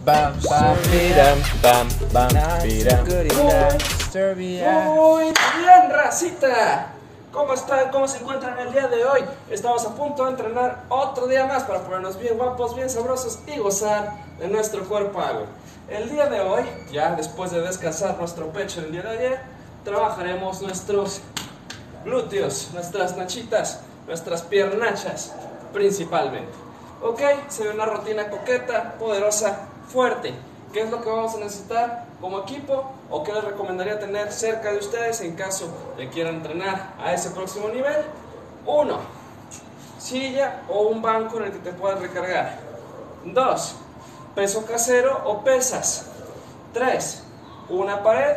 bam, bam, biram, bam, bam, biram. Muy bien, racita. ¿Cómo están? ¿Cómo se encuentran el día de hoy? Estamos a punto de entrenar otro día más para ponernos bien guapos, bien sabrosos y gozar de nuestro cuerpo agua. El día de hoy, ya después de descansar nuestro pecho el día de ayer, trabajaremos nuestros glúteos, nuestras nachitas, nuestras piernachas principalmente. Ok, se ve una rutina coqueta, poderosa, fuerte. ¿Qué es lo que vamos a necesitar como equipo o qué les recomendaría tener cerca de ustedes en caso de quieran entrenar a ese próximo nivel? 1. Silla o un banco en el que te puedas recargar. 2. Peso casero o pesas. 3. Una pared.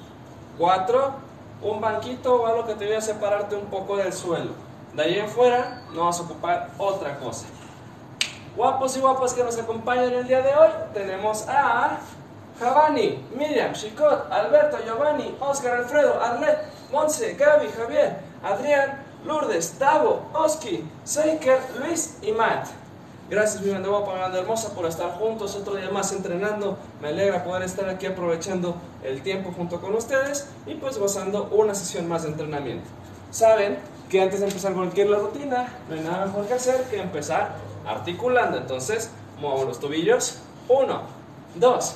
4. Un banquito o algo que te ayude a separarte un poco del suelo. De ahí en fuera no vas a ocupar otra cosa. Guapos y guapas que nos acompañan el día de hoy, tenemos a Javani, Miriam, Chicot, Alberto, Giovanni, Oscar, Alfredo, Arlet, Monse, Gaby, Javier, Adrián, Lourdes, Davo, Oski, Seiker, Luis y Matt. Gracias mi banda guapa, mi banda hermosa, por estar juntos otro día más entrenando. Me alegra poder estar aquí aprovechando el tiempo junto con ustedes y pues gozando una sesión más de entrenamiento. Saben que antes de empezar cualquier rutina, no hay nada mejor que hacer que empezar articulando. Entonces, muevo los tobillos. 1, 2,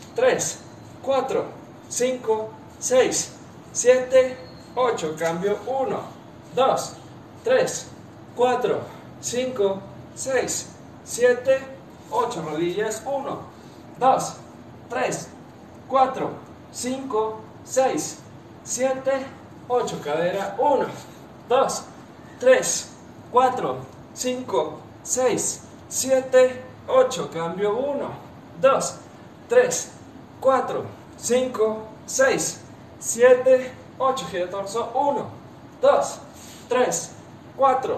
3, 4, 5, 6, 7, 8. Cambio. 1, 2, 3, 4, 5, 6, 7, 8. Rodillas. 1, 2, 3, 4, 5, 6, 7, 8. Cadera. 1, 2, 3, 4, 5, 6, 7, 8. Cambio. 1, 2, 3, 4, 5, 6, 7, 8. Gira torso. 1, 2, 3, 4,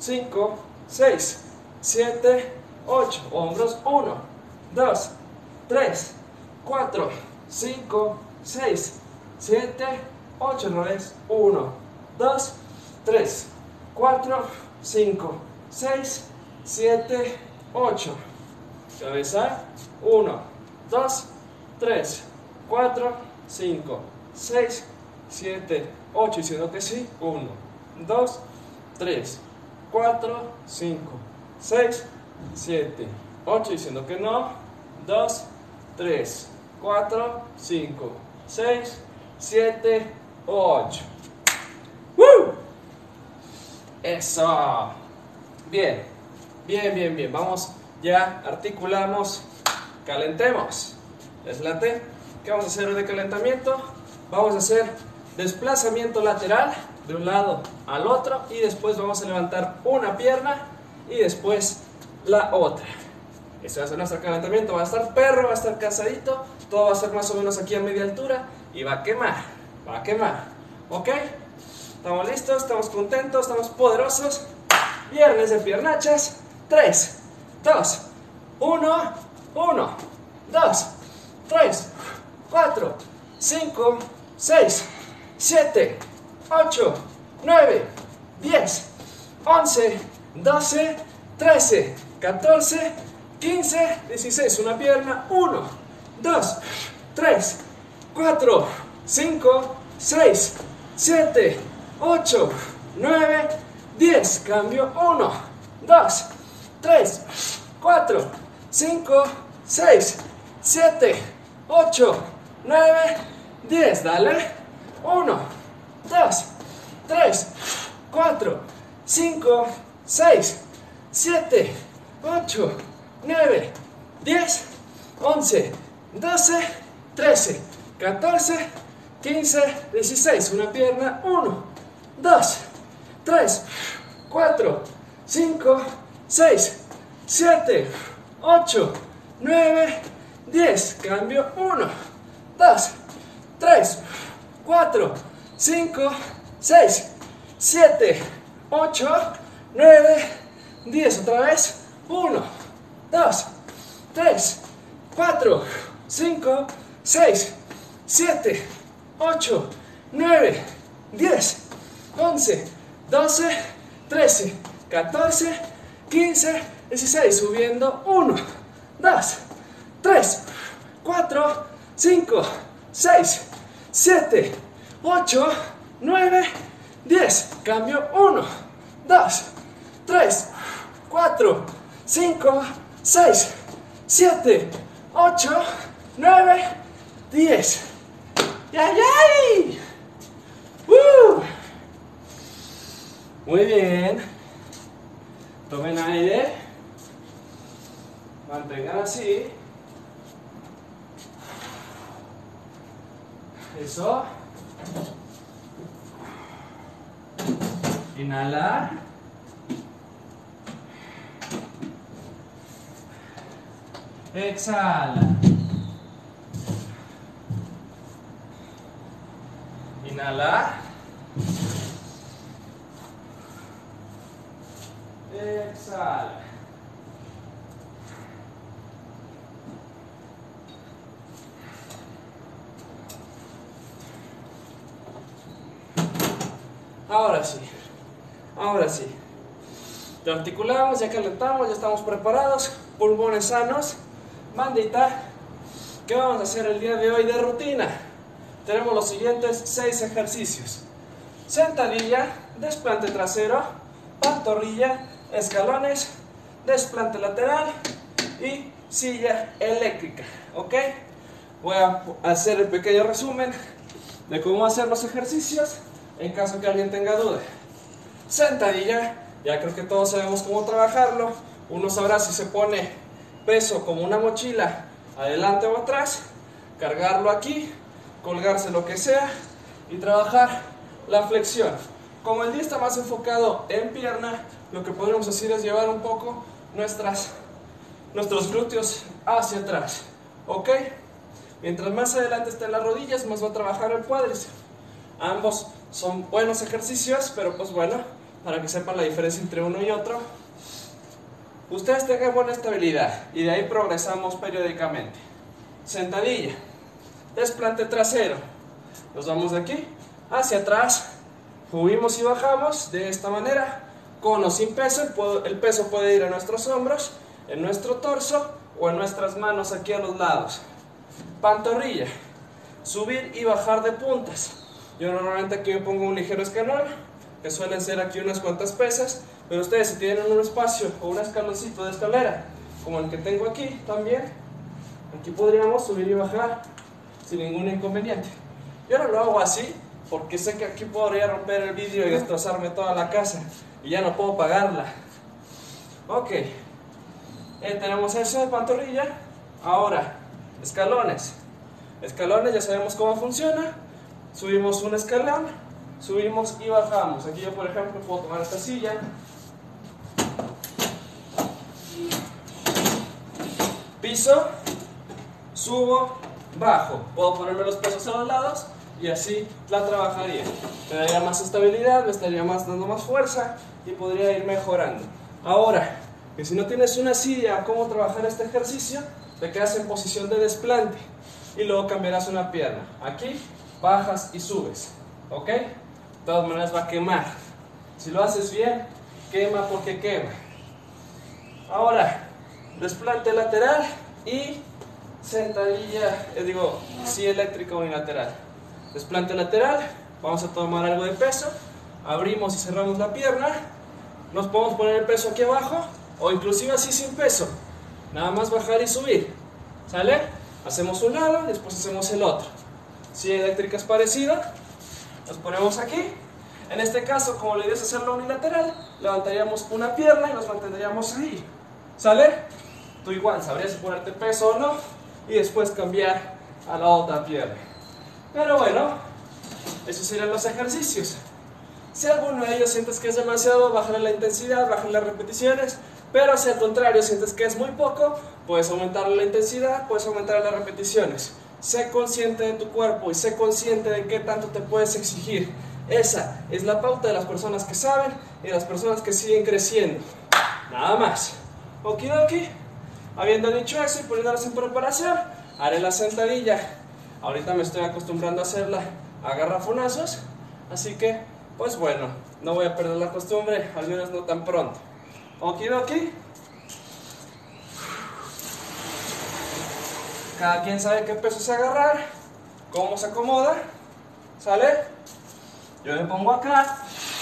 5, 6, 7, 8. Hombros. 1, 2, 3, 4, 5, 6, 7, 8. Al revés. 1, 2, 3, 4, 5, 6, 7, 8. Cabeza. 1, 2, 3, 4, 5, 6, 7, 8. Diciendo que sí. 1, 2, 3, 4, 5, 6, 7, 8. Diciendo que no. 2, 3, 4, 5, 6, 7, 8. ¡Woo! Eso. Bien. Bien, bien, bien. Vamos, ya articulamos, calentemos. ¿Les late? ¿Qué vamos a hacer hoy de calentamiento? Vamos a hacer desplazamiento lateral de un lado al otro y después vamos a levantar una pierna y después la otra. Ese va a ser nuestro calentamiento. Va a estar perro, va a estar cansadito, todo va a ser más o menos aquí a media altura y va a quemar, va a quemar. ¿Ok? ¿Estamos listos? ¿Estamos contentos? ¿Estamos poderosos? Viernes de piernachas. 3, 2, 1, 1, 2, 3, 4, 5, 6, 7, 8, 9, 10, 11, 12, 13, 14, 15, 16. Una pierna. 1, 2, 3, 4, 5, 6, 7, 8, 9, 10. Cambio. 1, 2, 3, 4, 5, 6, 7, 8, 9, 10. Dale. 1, 2, 3, 4, 5, 6, 7, 8, 9, 10, 11, 12, 13, 14, 15, 16. Una pierna. 1, 2, 3, 4, 5, 6, 7, 8, 9, 10. Cambio. 1, 2, 3, 4, 5, 6, 7, 8, 9, 10. Otra vez. 1, 2, 3, 4, 5, 6, 7, 8, 9, 10, 11, 12, 13, 14, 15, 16. Subiendo. 1, 2, 3, 4, 5, 6, 7, 8, 9, 10. Cambio. 1, 2, 3, 4, 5, 6, 7, 8, 9, 10. ¡Yay, yay! Muy bien. Tomen aire. Mantengan así. Eso. Inhala. Exhala. Inhala. Exhala. Ahora sí, ahora sí. Ya articulamos, ya calentamos, ya estamos preparados. Pulmones sanos. Bandita, ¿qué vamos a hacer el día de hoy de rutina? Tenemos los siguientes 6 ejercicios. Sentadilla, desplante trasero, pantorrilla, escalones, desplante lateral y silla eléctrica. ¿Ok? Voy a hacer el pequeño resumen de cómo hacer los ejercicios en caso que alguien tenga duda. Sentadilla, ya creo que todos sabemos cómo trabajarlo. Uno sabrá si se pone peso como una mochila adelante o atrás, cargarlo aquí, colgarse lo que sea y trabajar la flexión. Como el día está más enfocado en pierna, lo que podríamos hacer es llevar un poco nuestros glúteos hacia atrás. ¿Ok? Mientras más adelante estén las rodillas, más va a trabajar el cuádriceps. Ambos son buenos ejercicios, pero pues bueno, para que sepan la diferencia entre uno y otro, ustedes tengan buena estabilidad y de ahí progresamos periódicamente. Sentadilla, desplante trasero, nos vamos de aquí hacia atrás, subimos y bajamos de esta manera, con o sin peso. El peso puede ir a nuestros hombros, en nuestro torso o en nuestras manos aquí a los lados. Pantorrilla, subir y bajar de puntas. Yo normalmente aquí me pongo un ligero escalón, que suelen ser aquí unas cuantas pesas, pero ustedes si tienen un espacio o un escaloncito de escalera, como el que tengo aquí también, aquí podríamos subir y bajar sin ningún inconveniente. Yo no lo hago así, porque sé que aquí podría romper el vidrio y destrozarme toda la casa, y ya no puedo pagarla. Ok, tenemos eso de pantorrilla. Ahora, escalones. Escalones, ya sabemos cómo funciona. Subimos un escalón, subimos y bajamos. Aquí yo, por ejemplo, puedo tomar esta silla, piso, subo, bajo. Puedo ponerme los pesos a los lados y así la trabajaría. Me daría más estabilidad, me estaría dando más fuerza y podría ir mejorando. Ahora, que si no tienes una silla, ¿cómo trabajar este ejercicio? Te quedas en posición de desplante y luego cambiarás una pierna. Aquí bajas y subes, ¿ok? De todas maneras va a quemar. Si lo haces bien, quema porque quema. Ahora, desplante lateral y sentadilla, silla eléctrica unilateral. Desplante lateral, vamos a tomar algo de peso, abrimos y cerramos la pierna, nos podemos poner el peso aquí abajo o inclusive así sin peso, nada más bajar y subir, ¿sale? Hacemos un lado, después hacemos el otro. Silla eléctrica es parecida, nos ponemos aquí. En este caso, como la idea es hacerlo unilateral, levantaríamos una pierna y nos mantendríamos ahí, ¿sale? Tú igual sabrías si ponerte peso o no y después cambiar a la otra pierna. Pero bueno, esos serían los ejercicios. Si alguno de ellos sientes que es demasiado, bájale la intensidad, bájale las repeticiones. Pero si al contrario sientes que es muy poco, puedes aumentarle la intensidad, puedes aumentar las repeticiones. Sé consciente de tu cuerpo y sé consciente de qué tanto te puedes exigir. Esa es la pauta de las personas que saben y de las personas que siguen creciendo. Nada más. Okidoki. Habiendo dicho eso y poniéndolas en preparación, haré la sentadilla. Ahorita me estoy acostumbrando a hacerla a garrafonazos, así que, pues bueno, no voy a perder la costumbre, al menos no tan pronto. Okidoki. Cada quien sabe qué pesos agarrar, cómo se acomoda, ¿sale? Yo me pongo acá.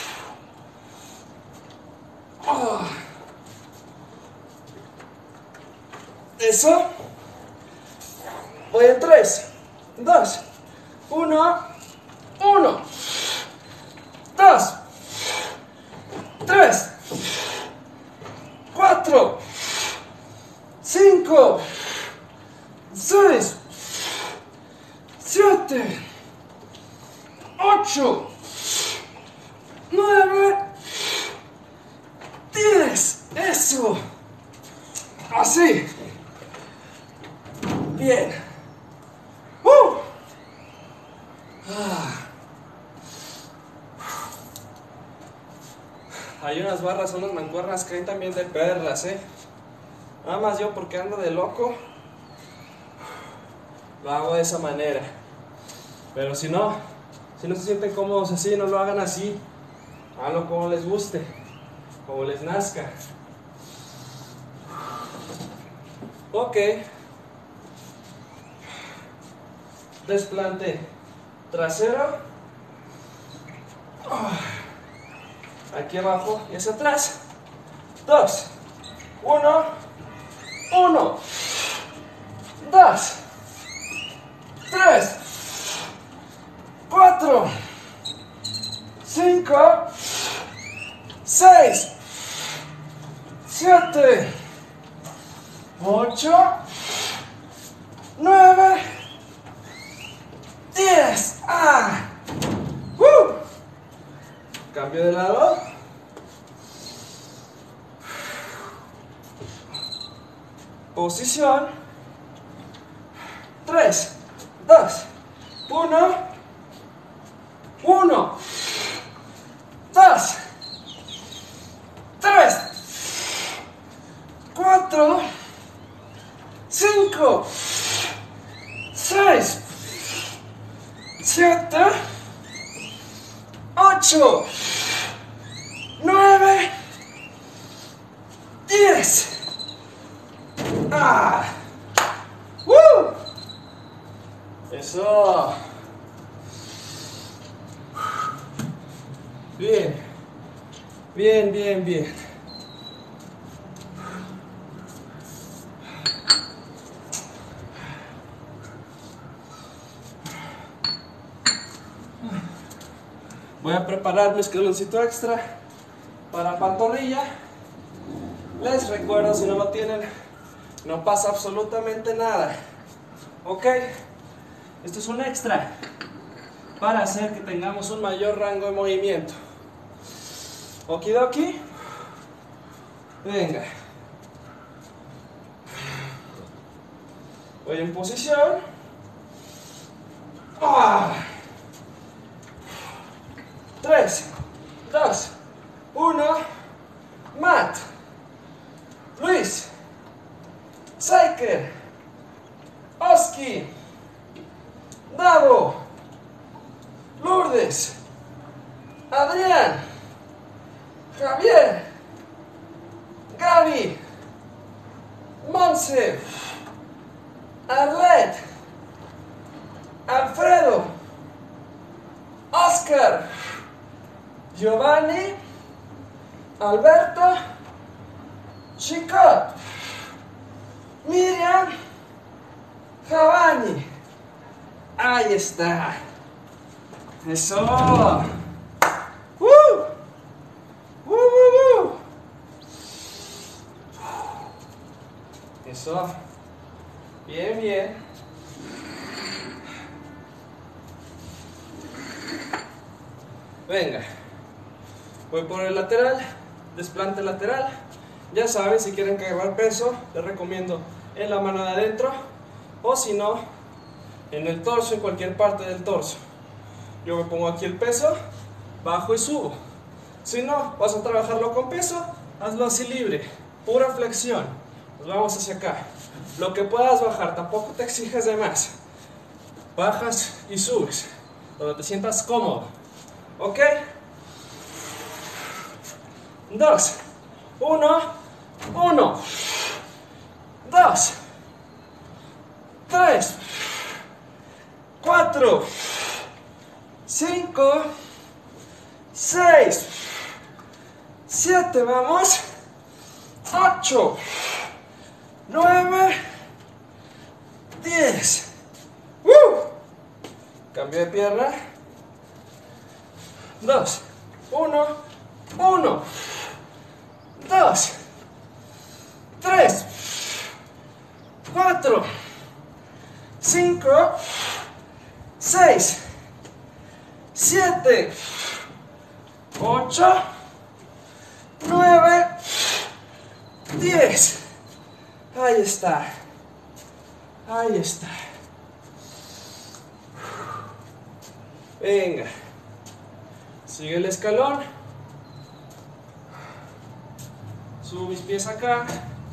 Eso. Voy en 3, 2, 1, 1, 2, 3, 4, 5, 6, 7, 8, 9, 10. Eso. Así. Bien. Hay unas barras, unas mancuernas que hay también de perlas, Nada más yo porque ando de loco lo hago de esa manera. Pero si no se sienten cómodos así, no lo hagan así. Háganlo como les guste, como les nazca. Ok. Desplante trasero. Aquí abajo y hacia atrás. 2, 1, 1, 2, 3, 4, 5, 6, 7, 8, 9, 10. Cambio de lado. Posición. 3, 2, 1, 1, 2, 3, 4, 5, 6, 7, 8, 9, 10. Eso. Bien. Bien, bien, bien. Voy a preparar mi escaloncito extra para pantorrilla. Les recuerdo, si no lo tienen, no pasa absolutamente nada. Ok, esto es un extra para hacer que tengamos un mayor rango de movimiento. Okidoki. Venga. Voy en posición. 3, 2, 1, Matt, Luis, Saiker, Oski, Davo, Lourdes, Adrián, Javier, Gaby, Monse, Arlet, Alfredo, Oscar, Giovanni, Alberto, Chicot, Miriam, Javani. Ahí está. Eso. Eso. Bien, bien. Venga. Voy por el lateral, desplante lateral. Ya saben, si quieren cargar peso, les recomiendo en la mano de adentro, o si no, en el torso, en cualquier parte del torso. Yo me pongo aquí el peso, bajo y subo. Si no, vas a trabajarlo con peso, hazlo así libre, pura flexión. Nos vamos hacia acá. Lo que puedas bajar, tampoco te exijas de más. Bajas y subes, donde te sientas cómodo. ¿Ok? 2, 1, 1, 2, 3, 4, 5, 6, 7, vamos, 8, 9, 10. Cambio de pierna. 2, 1, 1, 2, 3, 4, 5, 6, 7, 8, 9, 10. Ahí está. Ahí está. Venga. Sigue el escalón. Subo mis pies acá.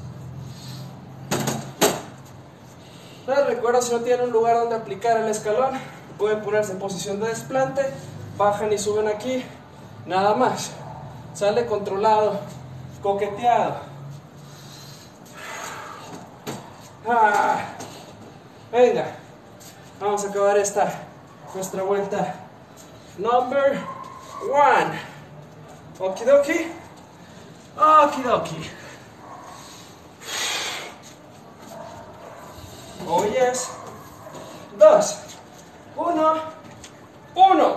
Les recuerdo, si no tienen un lugar donde aplicar el escalón, pueden ponerse en posición de desplante, bajan y suben aquí, nada más. Sale controlado, coqueteado. Venga, vamos a acabar nuestra vuelta number 1. Okidoki, okidoki. Oh yes. 2, 1, 1,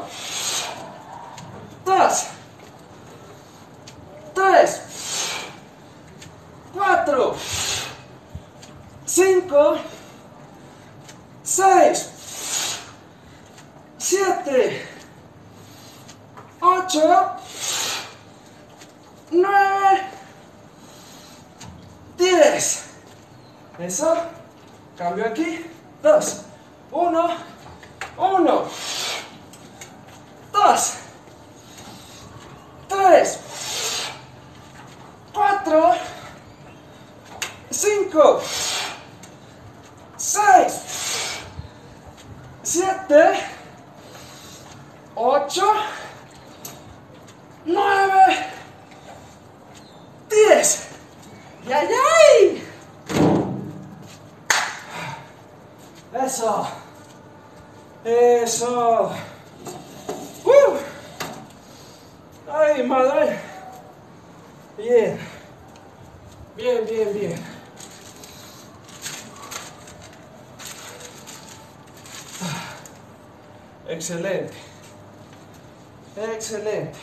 2, 3, 4, 5, 6, 7, 8, 9, 10. Eso. Cambio aquí. 2, 1, 1, 2, 3, 4, 5, 6, 7, 8, 9, 10. ¡Yay, yay! Eso. Eso. ¡Ay, madre! Bien. Bien, bien, bien. Excelente. Excelente.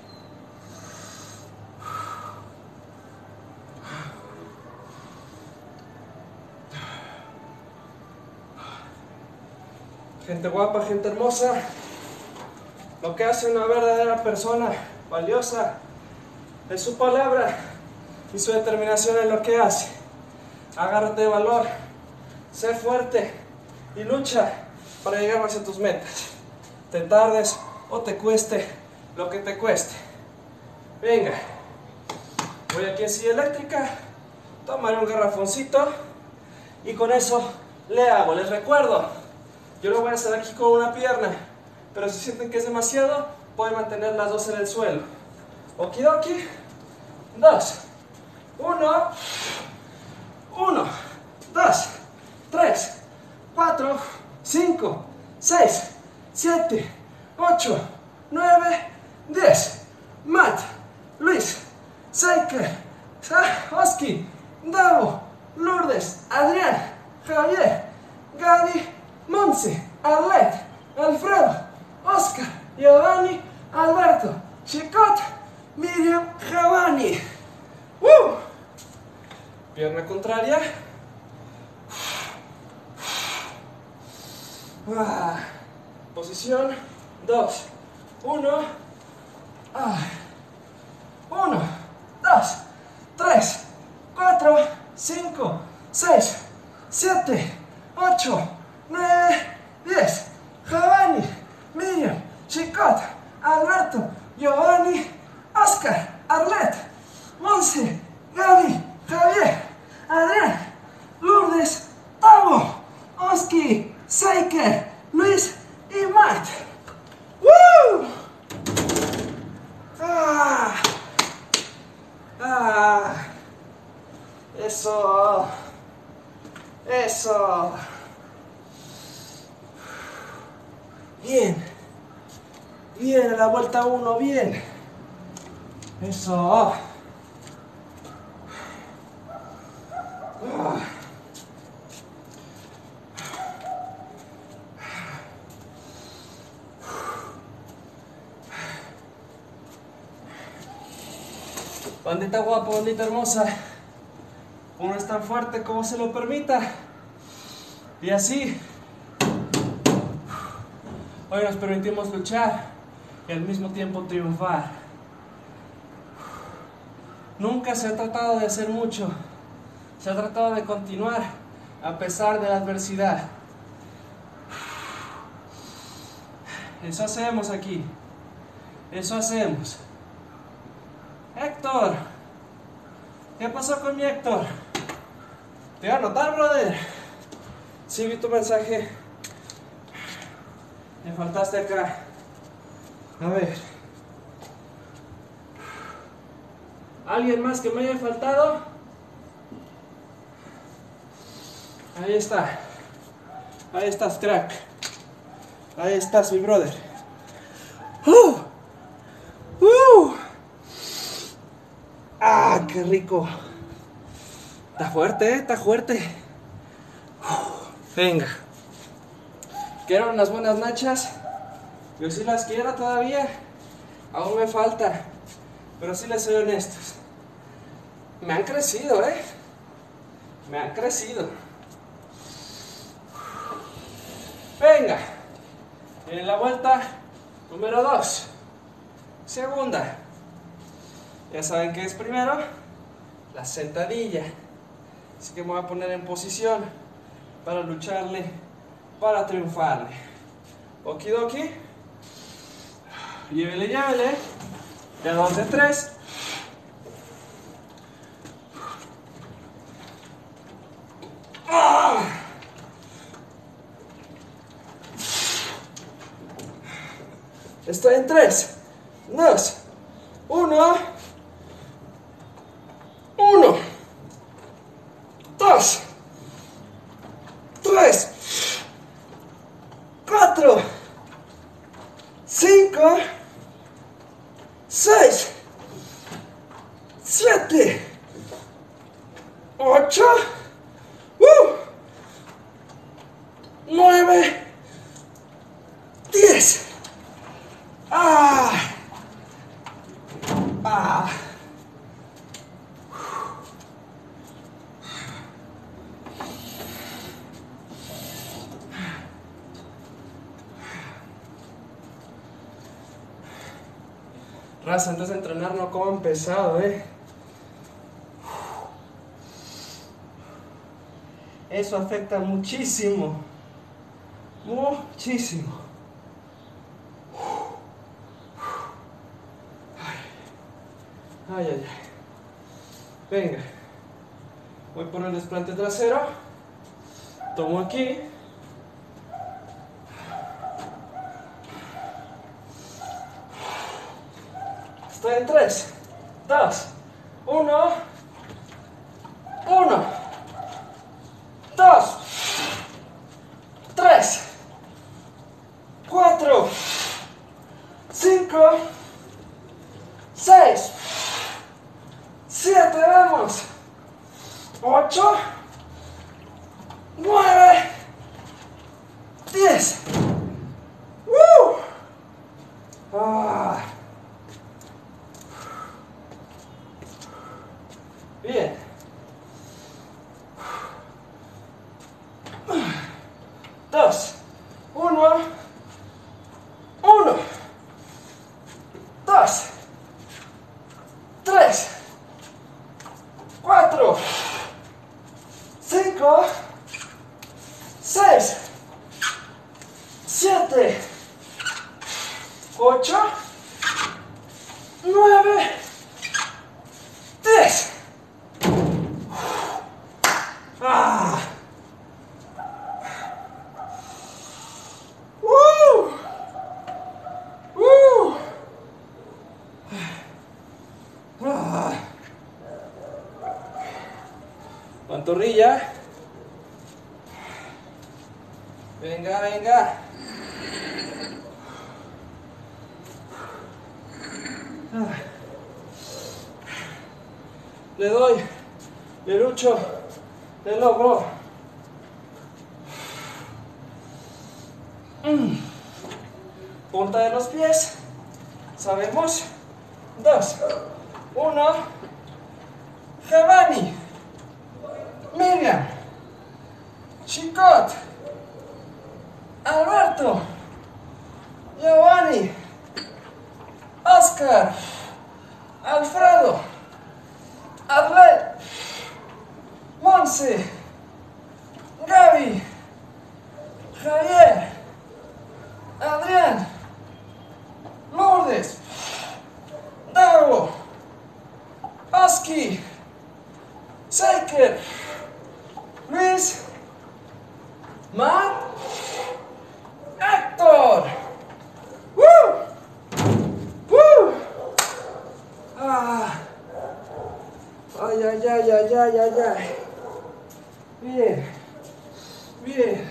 Gente guapa, gente hermosa, lo que hace una verdadera persona valiosa es su palabra y su determinación en lo que hace. Agárrate de valor, sé fuerte y lucha para llegar hacia tus metas. Te tardes o te cueste lo que te cueste. Venga, voy aquí en silla eléctrica, tomaré un garrafoncito y con eso le hago. Les recuerdo, yo lo voy a hacer aquí con una pierna, pero si sienten que es demasiado, pueden mantener las dos en el suelo. Okidoki. 2, 1, 1, 2, 3, 4, 5, 6, 7, 8, 9, 10. Matt, Luis, Seike, Oski, Davo, Lourdes, Adrián, Javier, Gaby, Monse, Arlet, Alfredo, Oscar, Giovanni, Alberto, Chicot, Miriam, Giovanni. Pierna contraria. Posición. 2, 1, 1, 2, 3, 4, 5, 6, 7, 8, 9, 10. Giovanni, Miriam, Chicot, Alberto, Giovanni, Oscar, Arlet, Monse, Gaby, Javier, Adrián, Lourdes, Tavo, Oski, Seike, Luis y Matt. ¡Woo! Eso. Eso. Bien. Bien, a la vuelta 1, bien. Eso. Bandita guapa, bandita hermosa, uno es tan fuerte como se lo permita. Y así, hoy nos permitimos luchar y al mismo tiempo triunfar. Nunca se ha tratado de hacer mucho, se ha tratado de continuar a pesar de la adversidad. Eso hacemos aquí, eso hacemos. Héctor, ¿qué pasó con mi Héctor? Te voy a anotar, brother. Sí, vi tu mensaje. Me faltaste acá. A ver. ¿Alguien más que me haya faltado? Ahí está. Ahí estás, crack. Ahí estás, mi brother. ¡Ah, qué rico! Está fuerte, está fuerte. Venga. ¿Quiero unas buenas nachas? Yo sí las quiero todavía. Aún me falta. Pero sí les soy honestos. Me han crecido, Me han crecido. Venga. En la vuelta número 2. Segunda. Ya saben qué es primero. La sentadilla. Así que me voy a poner en posición para lucharle, para triunfarle. Okidoki. Llévele, llévele. Ya 2 de 3. Estoy en 3, 2, 1. 1, 2, 3, 4, 5, 6, 7, 8, 9, 10. Raza, antes de entrenar no coman pesado, Eso afecta muchísimo. Muchísimo. Ay, ay, ay. Venga. Voy por el desplante trasero. Tomo aquí. Estoy en 3, 2, 1. 1, 2, 3, 4, 5, 6, 7, vamos. 8, 9, 10. Bien. 2, 1, 1, 2, 3, 4, 5, 6, 7, 8, 9, 10. Pantorrilla. Venga, venga. Le doy, le lucho, le logro. Punta de los pies. Sabemos. 2, 1. Giovanni, Miriam, Chicot, Alberto, Giovanni, Oscar, Alfredo, Arley, Monse, Gaby, Javier, Adrián, Lourdes, Dago, Oski, Seiker, Luis, Matt, Héctor. Ay, ay, ay, ay, ay, ay, ay. Bien, bien.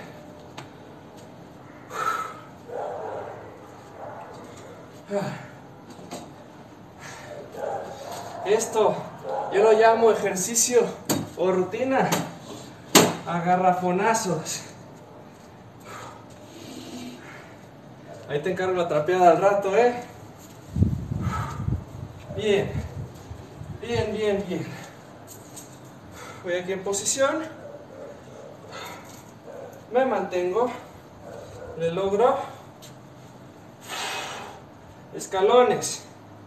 Esto yo lo llamo ejercicio o rutina a garrafonazos. Ahí te encargo la trapeada al rato, ¿eh? Bien, bien, bien, bien. Voy aquí en posición. Me mantengo. Le logro. Escalones.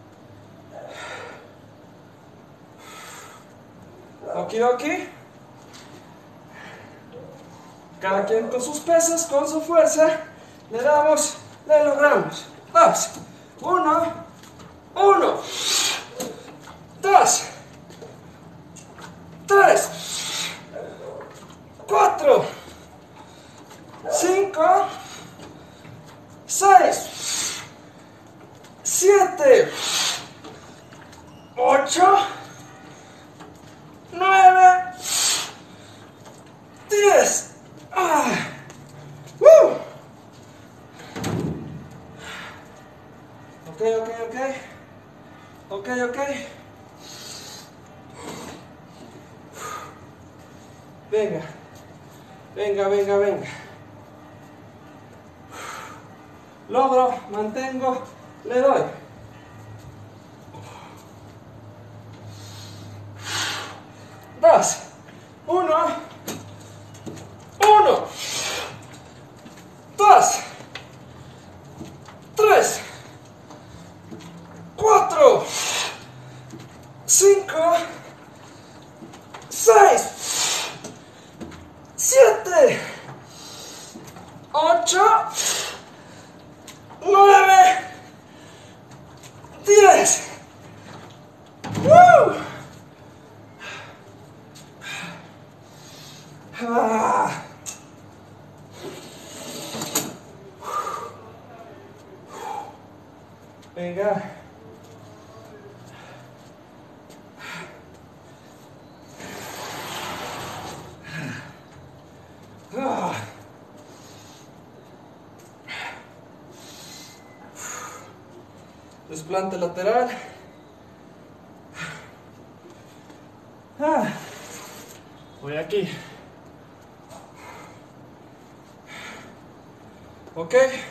Okidoki. Cada quien con sus pesas, con su fuerza. Le damos, le logramos. 2, 1, 1, 2, 3, 4, 5, 6, 7, 8, 9, 10. Ok. Venga. Logro, mantengo, le doy. 2, 1, 1, 2, 3, 4, 5, 6, 7, 8, 9, 10. Venga. Desplante lateral. Voy aquí. Ok.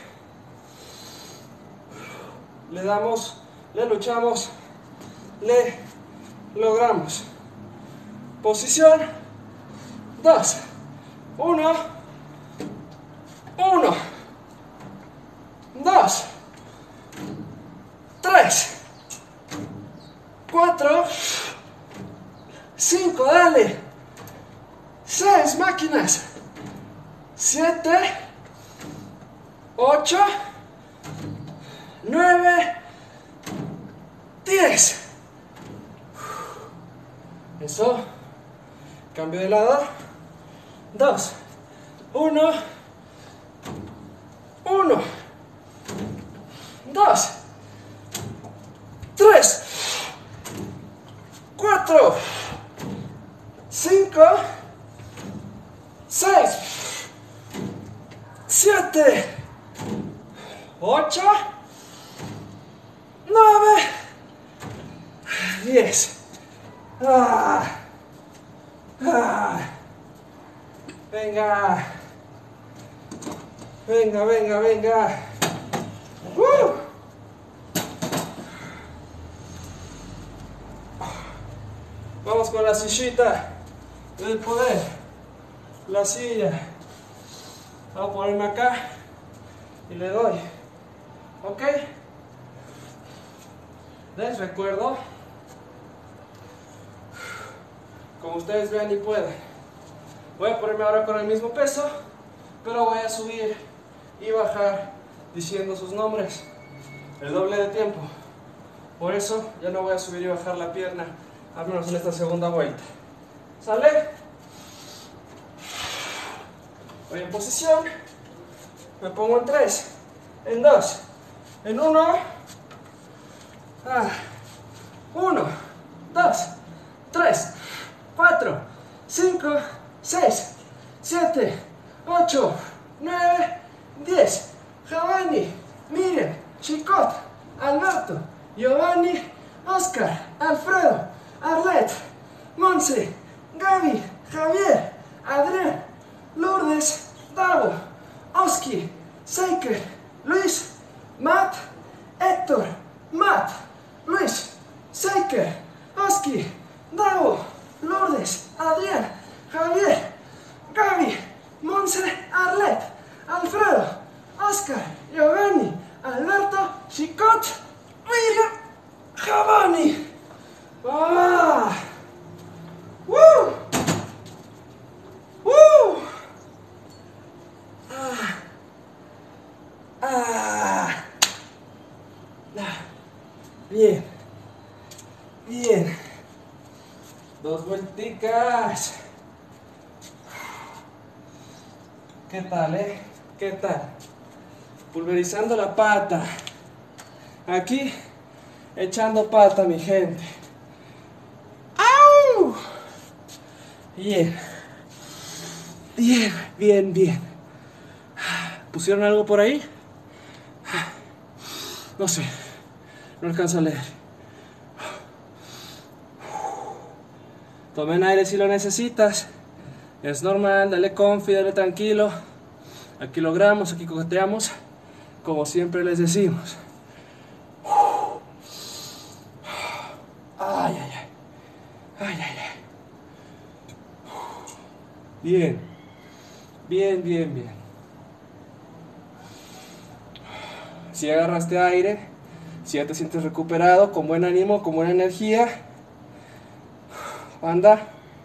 Le damos, le luchamos, le logramos. Posición. 2, 1, 1, 2, 3, 4, 5, dale. 6, máquinas. 7, 8, 9, 10. Eso. Cambio de lado. 2, 1, 1, 2, 3, 4, 5, 6, 7, 8, 9, 10. Venga. Venga, venga, venga. Vamos con la sillita del poder. La silla. Voy a ponerme acá y le doy. ¿Ok? Les recuerdo, como ustedes vean y puedan, voy a ponerme ahora con el mismo peso, pero voy a subir y bajar diciendo sus nombres el doble de tiempo. Por eso ya no voy a subir y bajar la pierna, al menos en esta segunda vuelta. ¿Sale? Voy en posición, me pongo en 3, en 2, en 1. 1, 2, 3, 4, 5, 6, 7, 8, 9, 10. Giovanni, Miriam, Chicot, Alberto, Giovanni, Oscar, Alfredo, Arlet, Monse, Gaby, Javier, Adrián, Lourdes, Davo, Oski, Seiker, Luis, Matt, Héctor, Matt, Luis, Seiker, Oski, Davo, Lourdes, Adrián, Javier, Gaby, Monse, Arlet, Alfredo, Oscar, Giovanni, Alberto, Chicot, Miriam, Giovanni. Bien, bien. 2 vuelticas. ¿Qué tal, ¿Qué tal? Pulverizando la pata. Aquí, echando pata, mi gente. ¡Au! Bien. Bien, bien, bien. ¿Pusieron algo por ahí? No sé. No alcanzo a leer. Tomen aire si lo necesitas. Es normal, dale confi, dale tranquilo. Aquí logramos, aquí coqueteamos. Como siempre les decimos. Ay, ay, ay. Ay, ay, ay. Bien. Bien, bien, bien. Si agarraste aire, si ya te sientes recuperado, con buen ánimo, con buena energía, anda.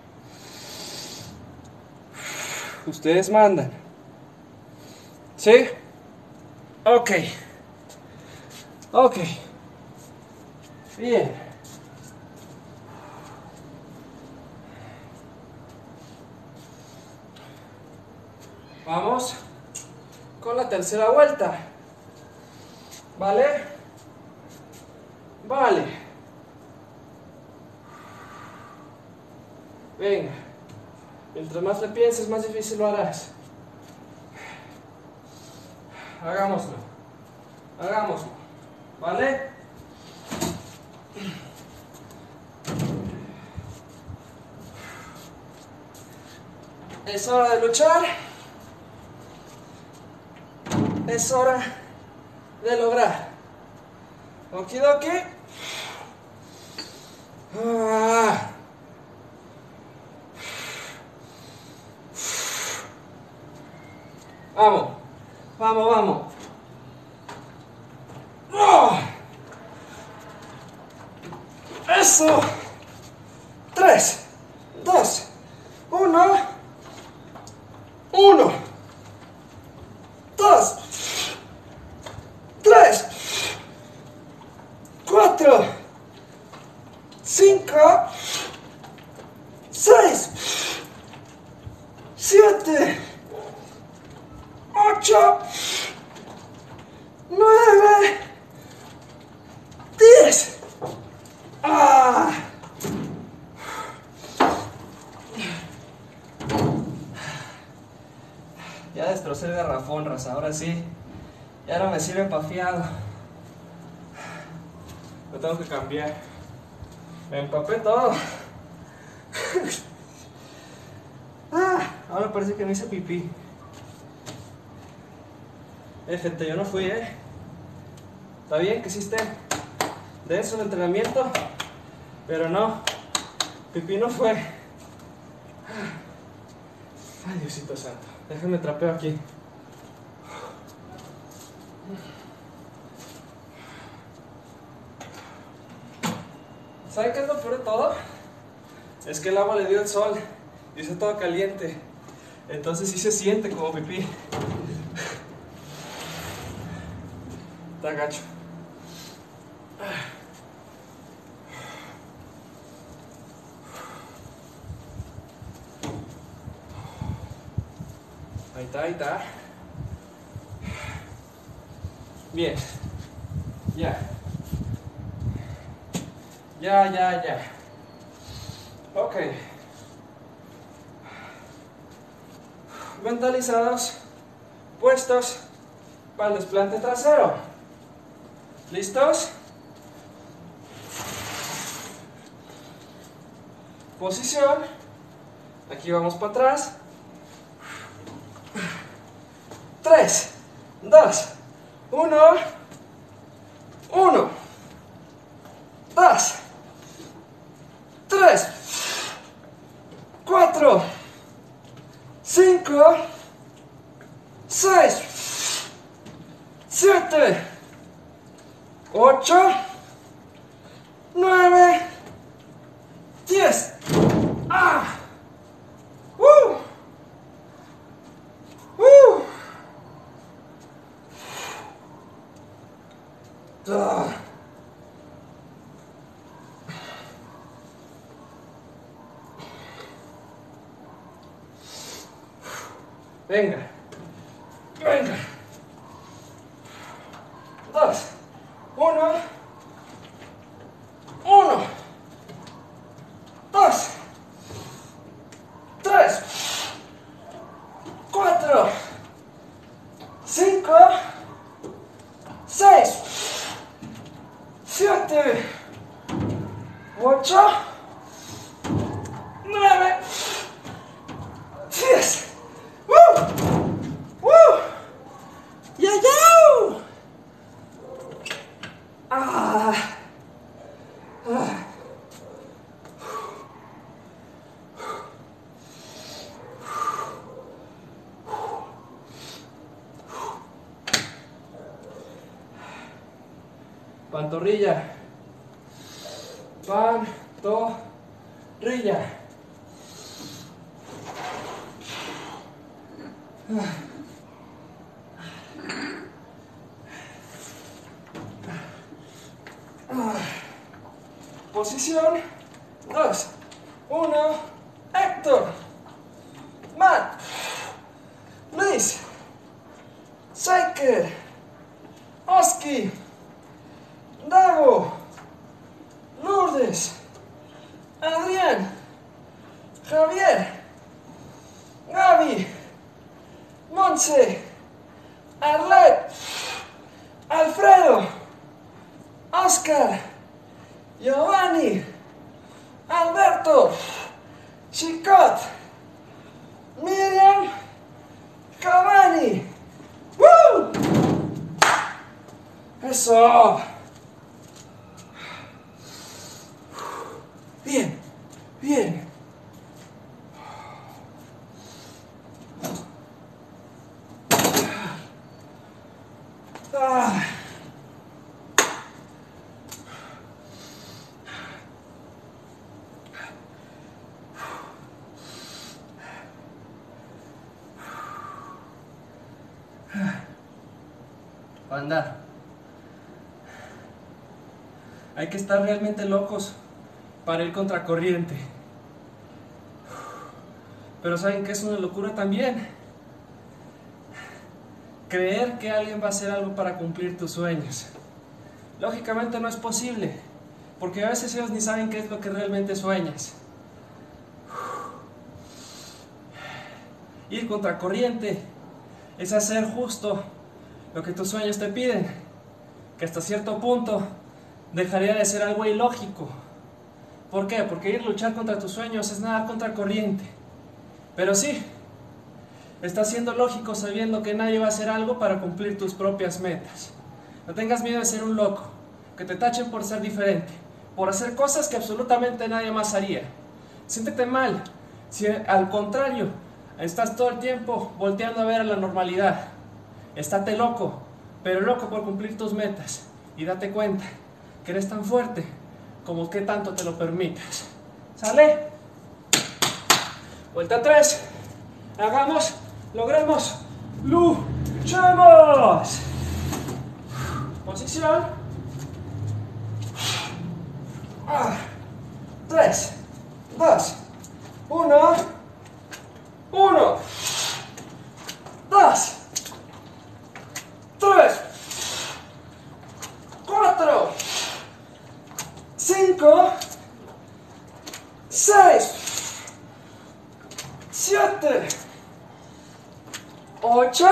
Ustedes mandan. ¿Sí? Ok. Ok. Bien. Vamos con la tercera vuelta. ¿Vale? Vale. Venga. Mientras más le pienses, más difícil lo harás. Hagámoslo. Hagámoslo. ¿Vale? Es hora de luchar. Es hora de lograr. Okidoki. Vamos, vamos, vamos. Eso. 3, 2, 1. 1, 2, 3, 4, 5, 6, 7, 8, 9, 10. Ya destrocé el garrafón, raza, ahora sí. Ya no me sirve pa' fiado. Lo tengo que cambiar. Me empapé todo. Ahora parece que me hice pipí. Gente, yo no fui, Está bien que sí esté denso el entrenamiento, pero no, pipí no fue. Ay, Diosito santo, déjame trapeo aquí. ¿Saben qué es lo peor de todo? Es que el agua le dio el sol y está todo caliente. Entonces sí se siente como pipí. Está gacho. Ahí está, ahí está. Bien. Ya. Ya. Ok. Mentalizados, puestos para el desplante trasero. ¿Listos? Posición. Aquí vamos para atrás. 3, 2, 1. 1, 2, 3, 4, 5, 6, 7, 8, 9, 10. ¡Ah! Venga. 2, 1, 2, 3, 4, 5, 6, 7, 8, 9, 10. Pantorrilla. Pantorrilla. Posición. 2, 1. Héctor. Matt. Luis. Saiker. Oski. Dago, Lourdes, Adrián, Javier, Gaby, Monse, Arlet, Alfredo, Oscar, Giovanni, Alberto, Chicot, Miriam, Cavani. ¡Woo! Eso. Bien. Banda, hay que estar realmente locos para ir contracorriente. Pero ¿saben qué es una locura también? Creer que alguien va a hacer algo para cumplir tus sueños. Lógicamente no es posible, porque a veces ellos ni saben qué es lo que realmente sueñas. Ir contracorriente es hacer justo lo que tus sueños te piden, que hasta cierto punto dejaría de ser algo ilógico, ¿Por qué? Porque ir a luchar contra tus sueños es nada contra corriente. Pero sí, estás siendo lógico sabiendo que nadie va a hacer algo para cumplir tus propias metas. No tengas miedo de ser un loco, que te tachen por ser diferente, por hacer cosas que absolutamente nadie más haría. Siéntete mal, si al contrario, estás todo el tiempo volteando a ver a la normalidad. Estate loco, pero loco por cumplir tus metas. Y date cuenta que eres tan fuerte como que tanto te lo permitas. ¿Sale? Vuelta 3. Hagamos, logremos, luchemos. Posición. 3, 2, 1, 1, 2, 3, 4, 5, 6, 7, 8,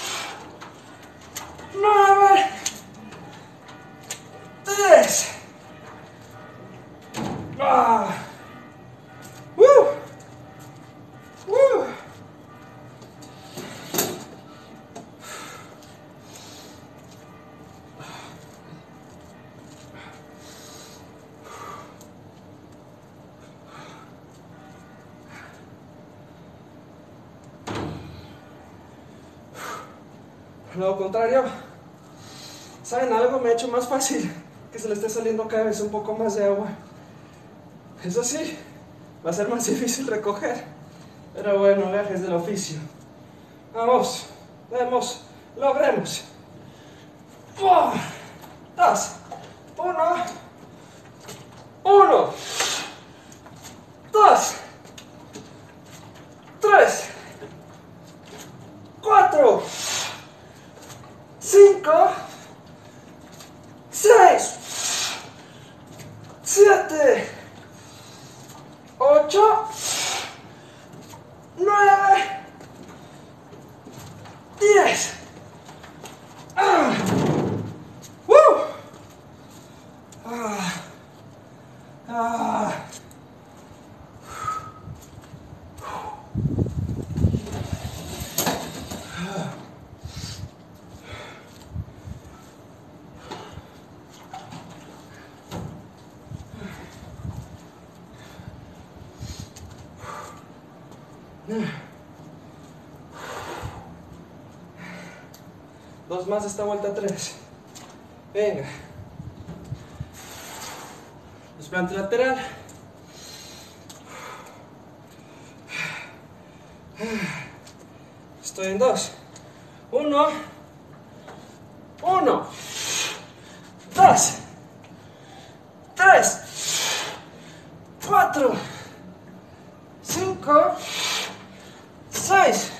9, 10. Lo contrario, ¿saben algo? Me ha hecho más fácil que se le esté saliendo cada vez un poco más de agua. Eso sí, va a ser más difícil recoger, pero bueno, gajes del oficio. Vamos, demos, logremos. 2, 1, 1, 2, 3, 4, 5, 6, 7, 8, 9, 10. Dos más de esta vuelta 3. Venga. Desplante lateral. Estoy en 2. 1. 1. 2. 3. 4. 5. 6.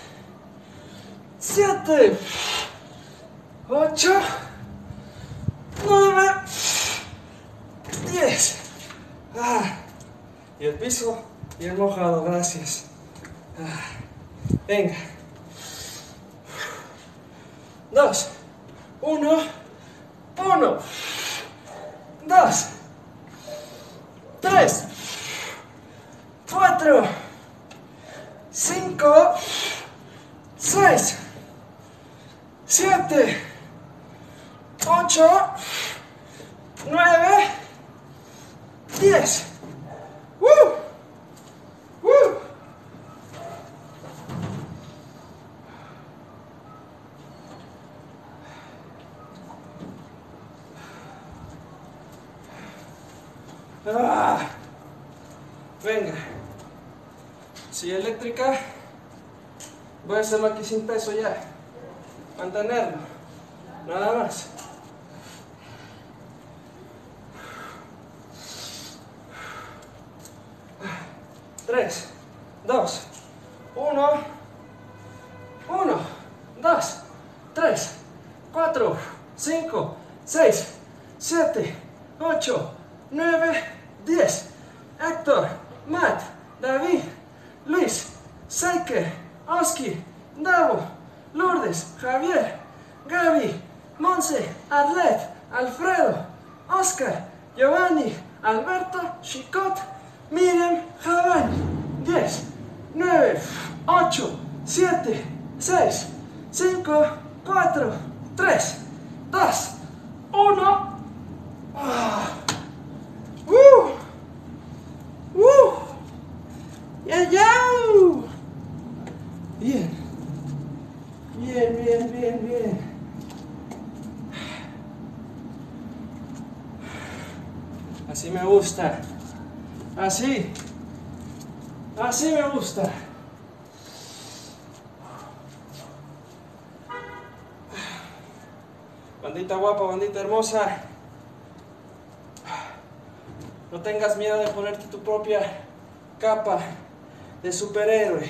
7. 8, 9, 10. Y el piso bien mojado, gracias. Venga. 2, 1, 1, 2, 3, 4, 5, 6, 7, 8, 9, 10. Venga. Silla eléctrica. Voy a hacerlo aquí sin peso ya. Mantenerlo. Nada más. Tres, 2, 1, 1, 2, 3, 4, 5, 6, 7, 8, 9, 10. Héctor, Matt, David, Luis, Seike, Oski, Davo, Lourdes, Javier, Gaby, Monse, Arlet, Alfredo, Oscar, Giovanni, Alberto, Chicot, Miriam Javan. 10, 9, 8, 7, 6, 5, 4, 3, 2, 1. ¡Ya, ya! Bien. Bien, bien, bien, bien. Así me gusta. Así. Así me gusta. Bandita guapa, bandita hermosa. No tengas miedo de ponerte tu propia capa de superhéroe.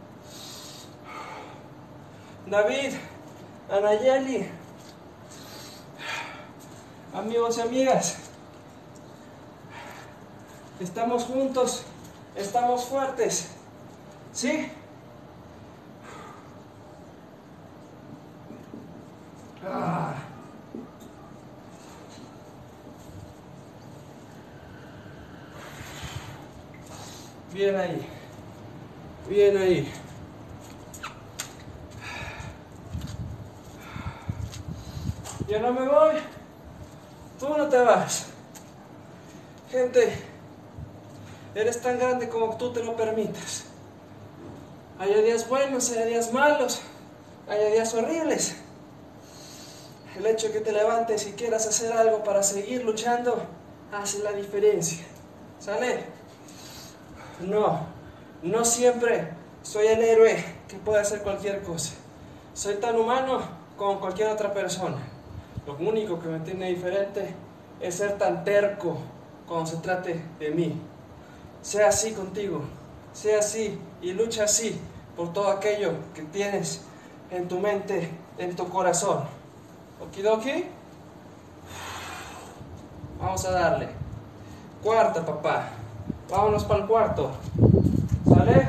David, Anayeli, amigos y amigas, estamos juntos, estamos fuertes, ¿sí? Bien ahí, bien ahí. Yo no me voy, tú no te vas. Gente, eres tan grande como tú te lo permitas. Hay días buenos, hay días malos, hay días horribles. El hecho de que te levantes y quieras hacer algo para seguir luchando hace la diferencia. ¿Sale? No siempre soy el héroe que puede hacer cualquier cosa. Soy tan humano como cualquier otra persona. Lo único que me tiene diferente es ser tan terco cuando se trate de mí. Sea así contigo, sea así y lucha así por todo aquello que tienes en tu mente, en tu corazón. ¿Okidoki? Vamos a darle. Cuarta, papá. Vámonos para el cuarto. ¿Sale?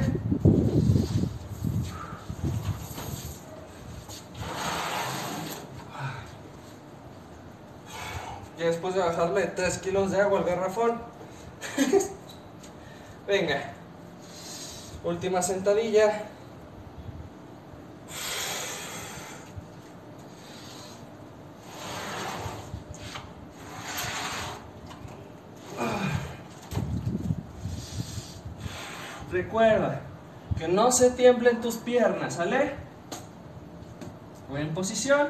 Y después de bajarle 3 kilos de agua al garrafón. Venga. Última sentadilla. Recuerda que no se tiemblen tus piernas, ¿sale? Buena posición.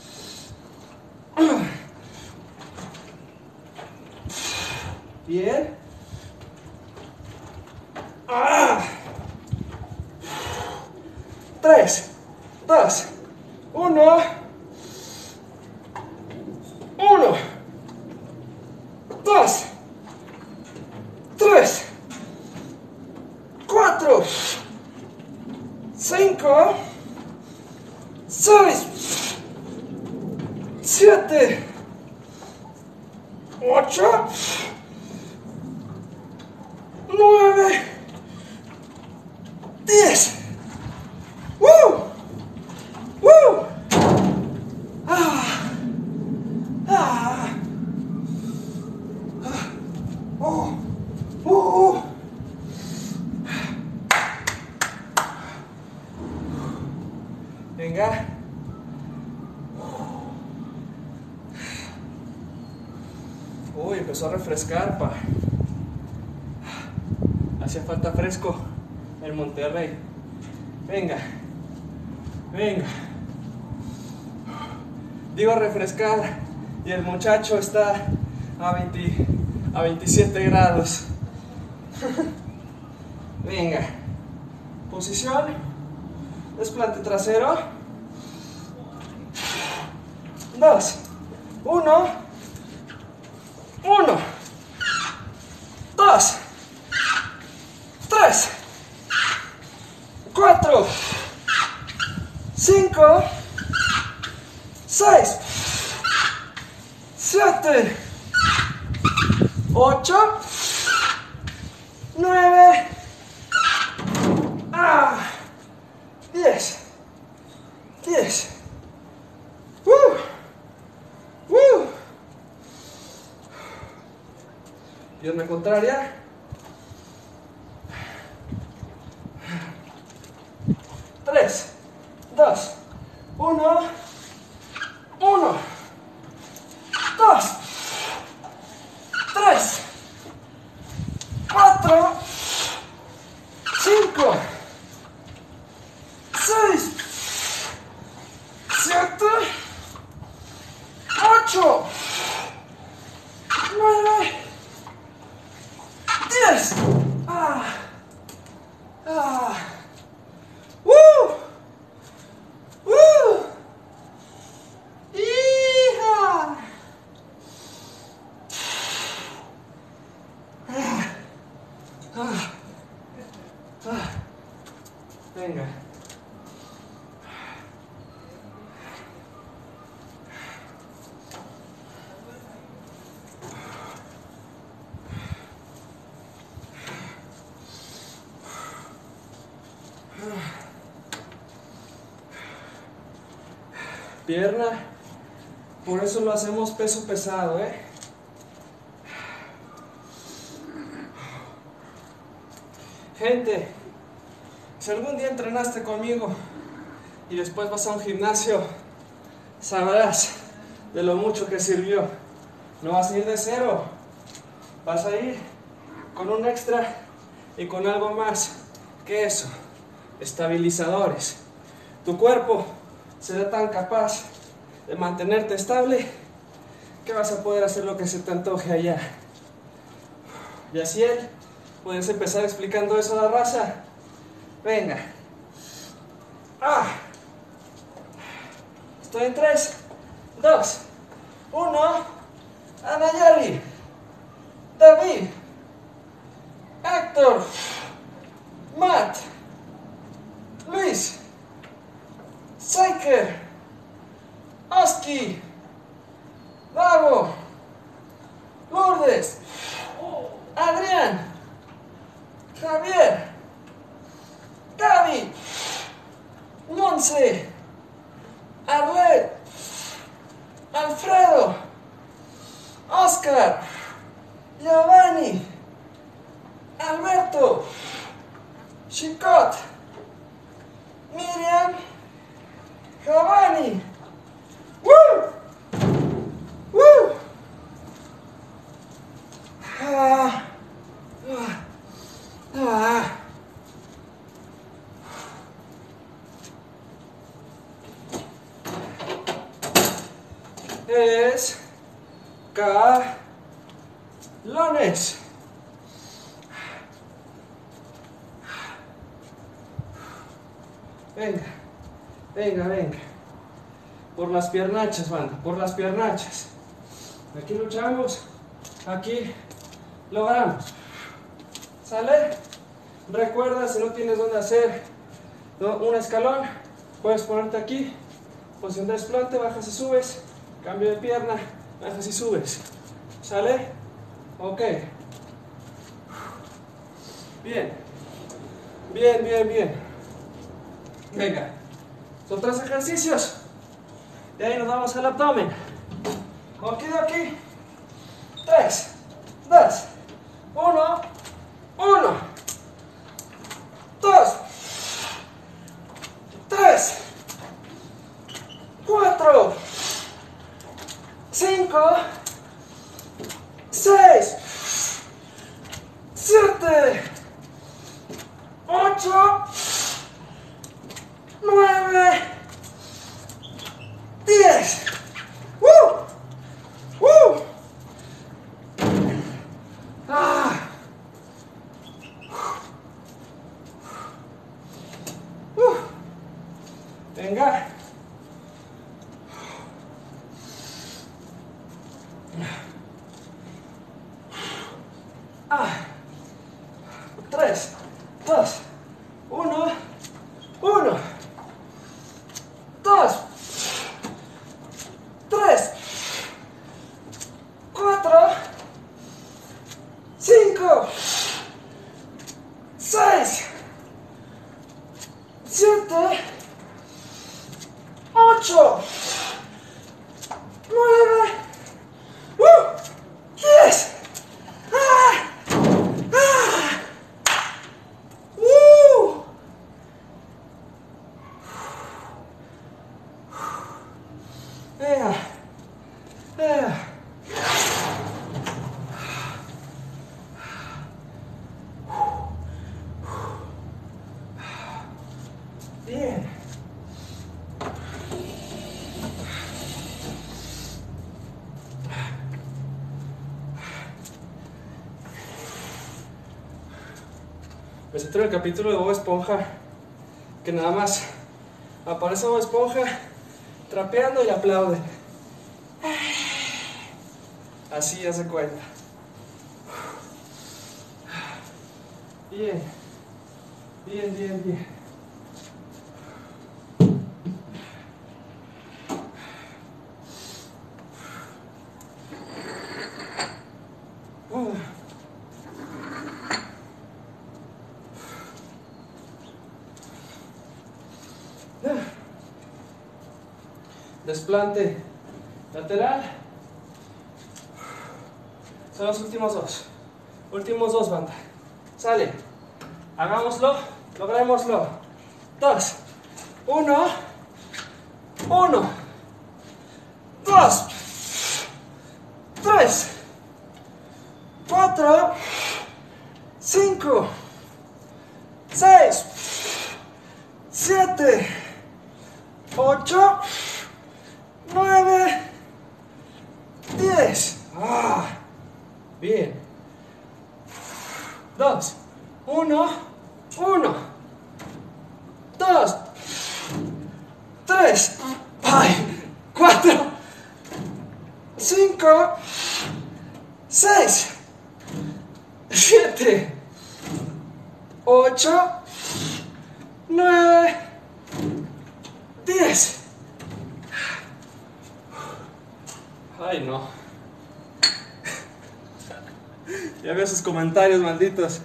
Bien. 3, 2, 1. 1, 2, 3, 4, 5, 6, 7, 8, 9, 10. Venga. Uy, empezó a refrescar, pa. Hacía falta fresco en Monterrey. Venga. Venga. Digo refrescar y el muchacho está a 27 grados. Venga. Posición. Desplante trasero. 2, 1, 1, 2, 3, 4, 5, 6, 7, 8, 9, 10. 10. Pierna contraria. 2, 3, 4, 5, 6, 7, 8, 9, 10. ¡Hija! Venga. Pierna, por eso lo hacemos peso pesado, ¿eh? Gente, si algún día entrenaste conmigo y después vas a un gimnasio, sabrás de lo mucho que sirvió. No vas a ir de cero, vas a ir con un extra y con algo más que eso, estabilizadores. Tu cuerpo será tan capaz de mantenerte estable que vas a poder hacer lo que se te antoje allá. Y así puedes empezar explicando eso a la raza. Venga. Estoy en 3, 2, 1. Anayali, David, Héctor, Matt, Luis, Saiker, Oski, Dago, Lourdes, Adrián, Javier, Gaby, Monse, Arlet, Alfredo, Oscar, Giovanni, Alberto, Chicot, Miriam, Giovanni. ¡Woo! ¡Woo! Escalones. Venga, venga, venga. Por las piernachas, banda, por las piernachas. Aquí luchamos, aquí logramos. ¿Sale? Recuerda, si no tienes dónde hacer un escalón, puedes ponerte aquí, posición de desplante, bajas y subes, cambio de pierna, bajas y subes. ¿Sale? Ok. Bien. Bien, bien, bien. Venga. Son 3 ejercicios. De ahí nos vamos al abdomen. Okidoki. 3, 2, 1, 1, 2, 3, 4, 5, 6, 7, 8, 9, 10. Venga. 3, 2, 1, 1, 2, 3, 4, 5, 6, 7, 8, 9, 10. Venga, venga. Me centré en el capítulo de Bob Esponja, que nada más aparece Bob Esponja trapeando y aplauden. Así ya se cuenta. Bien, bien, bien, bien. Desplante lateral. Son los últimos dos. Últimos dos, banda. Sale. Hagámoslo. Logrémoslo. 2. 1. 1. 2. 3. 4. 5. 6. 7. 8. 9, 10. Bien. 2, 1, 1, 2, 3, 4, 5, 6, 7, 8, 9, 10. Ay, no. Ya veo sus comentarios, malditos.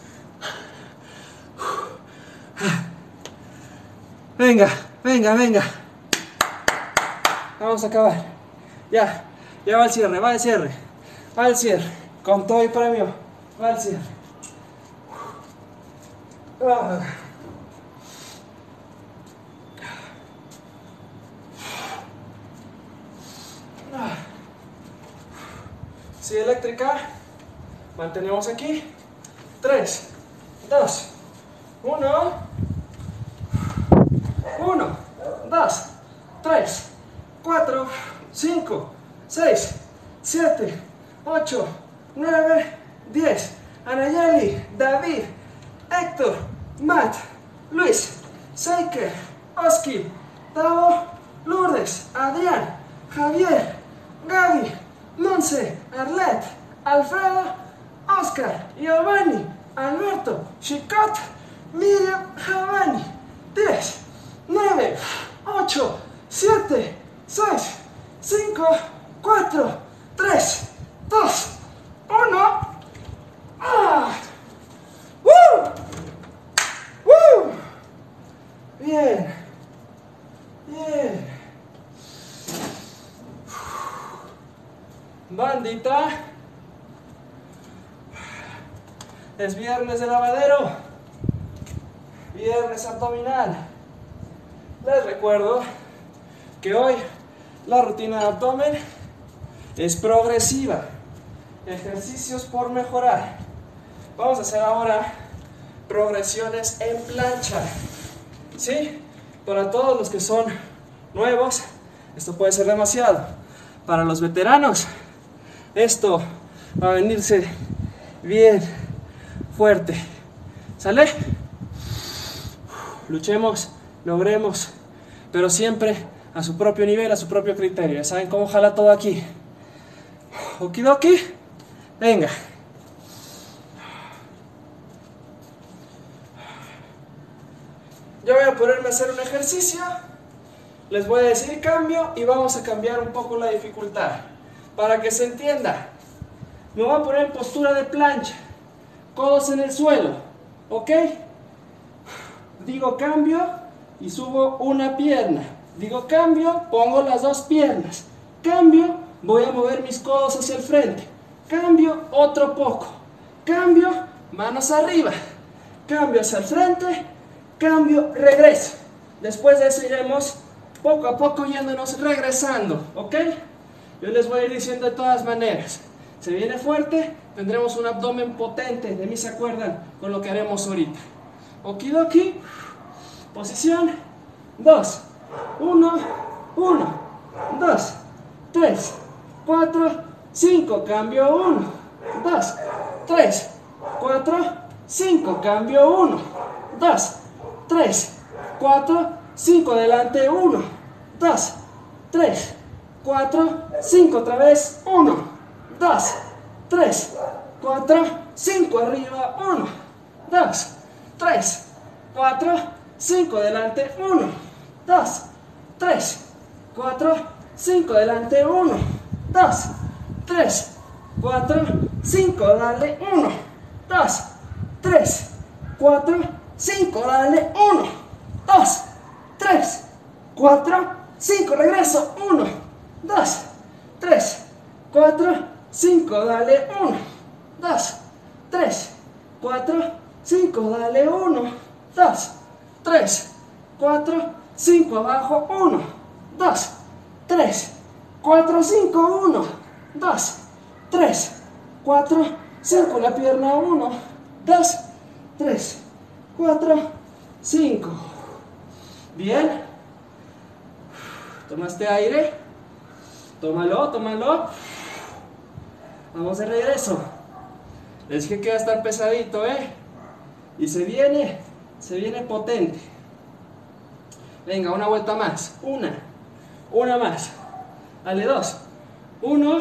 Venga, venga, venga. Vamos a acabar. Ya, ya va el cierre, va el cierre. Va el cierre. Con todo y premio. Va el cierre. Si eléctrica, mantenemos aquí. 3, 2, 1, 1, 2, 3, 4, 5, 6, 7, 8, 9, 10. Anayeli, David, Héctor, Matt, Luis, Seike, Oski, Tavo, Lourdes, Adrián, Javier, Gaby, Monse, Arlet, Alfredo, Oscar, Giovanni, Alberto, Chicot, Miriam, Giovanni. 10, 9, 8, 7, 6, 5, 4, 3, 2, 1. Bien, bien. Bandita, es viernes de lavadero, viernes abdominal. Les recuerdo que hoy la rutina de abdomen es progresiva, ejercicios por mejorar. Vamos a hacer ahora progresiones en plancha, ¿sí? Para todos los que son nuevos, esto puede ser demasiado. Para los veteranos, esto va a venirse bien fuerte. ¿Sale? Luchemos, logremos, pero siempre a su propio nivel, a su propio criterio. ¿Ya saben cómo jala todo aquí? Okidoki. Venga. Yo voy a ponerme a hacer un ejercicio. Les voy a decir cambio y vamos a cambiar un poco la dificultad. Para que se entienda, me voy a poner en postura de plancha, codos en el suelo, ¿ok? Digo cambio y subo una pierna. Digo cambio, pongo las dos piernas. Cambio, voy a mover mis codos hacia el frente. Cambio, otro poco. Cambio, manos arriba. Cambio hacia el frente. Cambio, regreso. Después de eso iremos poco a poco yéndonos regresando, ¿ok? Yo les voy a ir diciendo de todas maneras. Se viene fuerte, tendremos un abdomen potente. De mí se acuerdan con lo que haremos ahorita. Okidoki. Posición. 2, 1, 1, 2, 3, 4, 5. Cambio 1, 2, 3, 4, 5, cambio 1, 2, 3, 4, 5, adelante 1, 2, 3, 4, 5, otra vez 1, 2, 3, 4, 5, arriba 1, 2, 3, 4, 5, adelante 1, 2, 3, 4, 5, adelante 1, 2, 3, 4, 5, dale 1, 2, 3, 4, 5, dale 1, 2, 3, 4, 5, regreso 1, 2, 3, 4, 5, dale 1, 2, 3, 4, 5, dale 1, 2, 3, 4, 5, abajo 1, 2, 3, 4, 5, 1, 2, 3, 4, 5, la pierna 1, 2, 3, 4, 5. Bien. Tomaste aire. Tómalo, tómalo. Vamos de regreso. Les dije que va a estar pesadito, Y se viene potente. Venga, una vuelta más. Una más. Dale, 2. 1,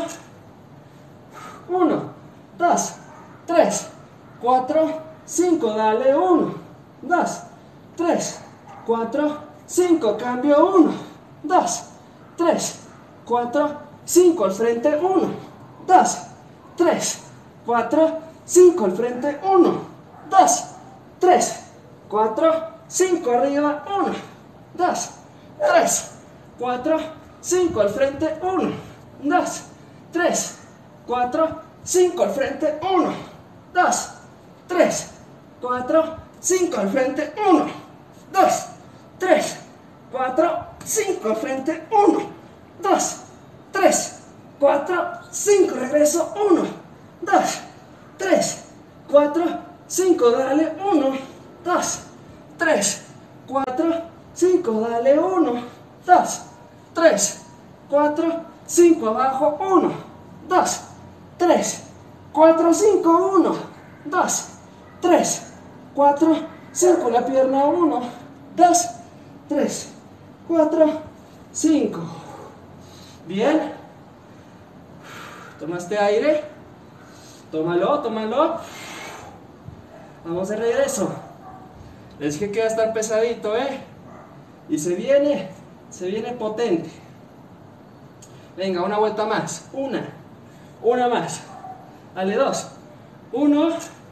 2, 3, 4, 5. Dale, 1, 2, 3, 4, 5. Cambio 1, 2, 3, 4, 5. Al frente 1, 2, 3, 4, 5. Al frente 1, 2, 3, 4, 5. Arriba 1, 2, 3, 4, 5. Al frente 1, 2, 3, 4, 5. Al frente 1, 2, 3, 4, 5. Al frente 1, 2, 3, 4, 5. Al frente 1, 2, 3, 4, 5. Regreso 1, 2, 3, 4, 5. Dale 1, 2, 3, 4, 5. Dale 1, 2, 3, 4, 5. Abajo 1, 2, 3, 4, 5. 1, 2, 3, 4, 5. La pierna 1, 2, 3, 4, 5. Bien. Tomaste aire. Tómalo, tómalo. Vamos de regreso. Les dije que va a estar pesadito, Y se viene potente. Venga, una vuelta más. Una más. Dale, 2. 1,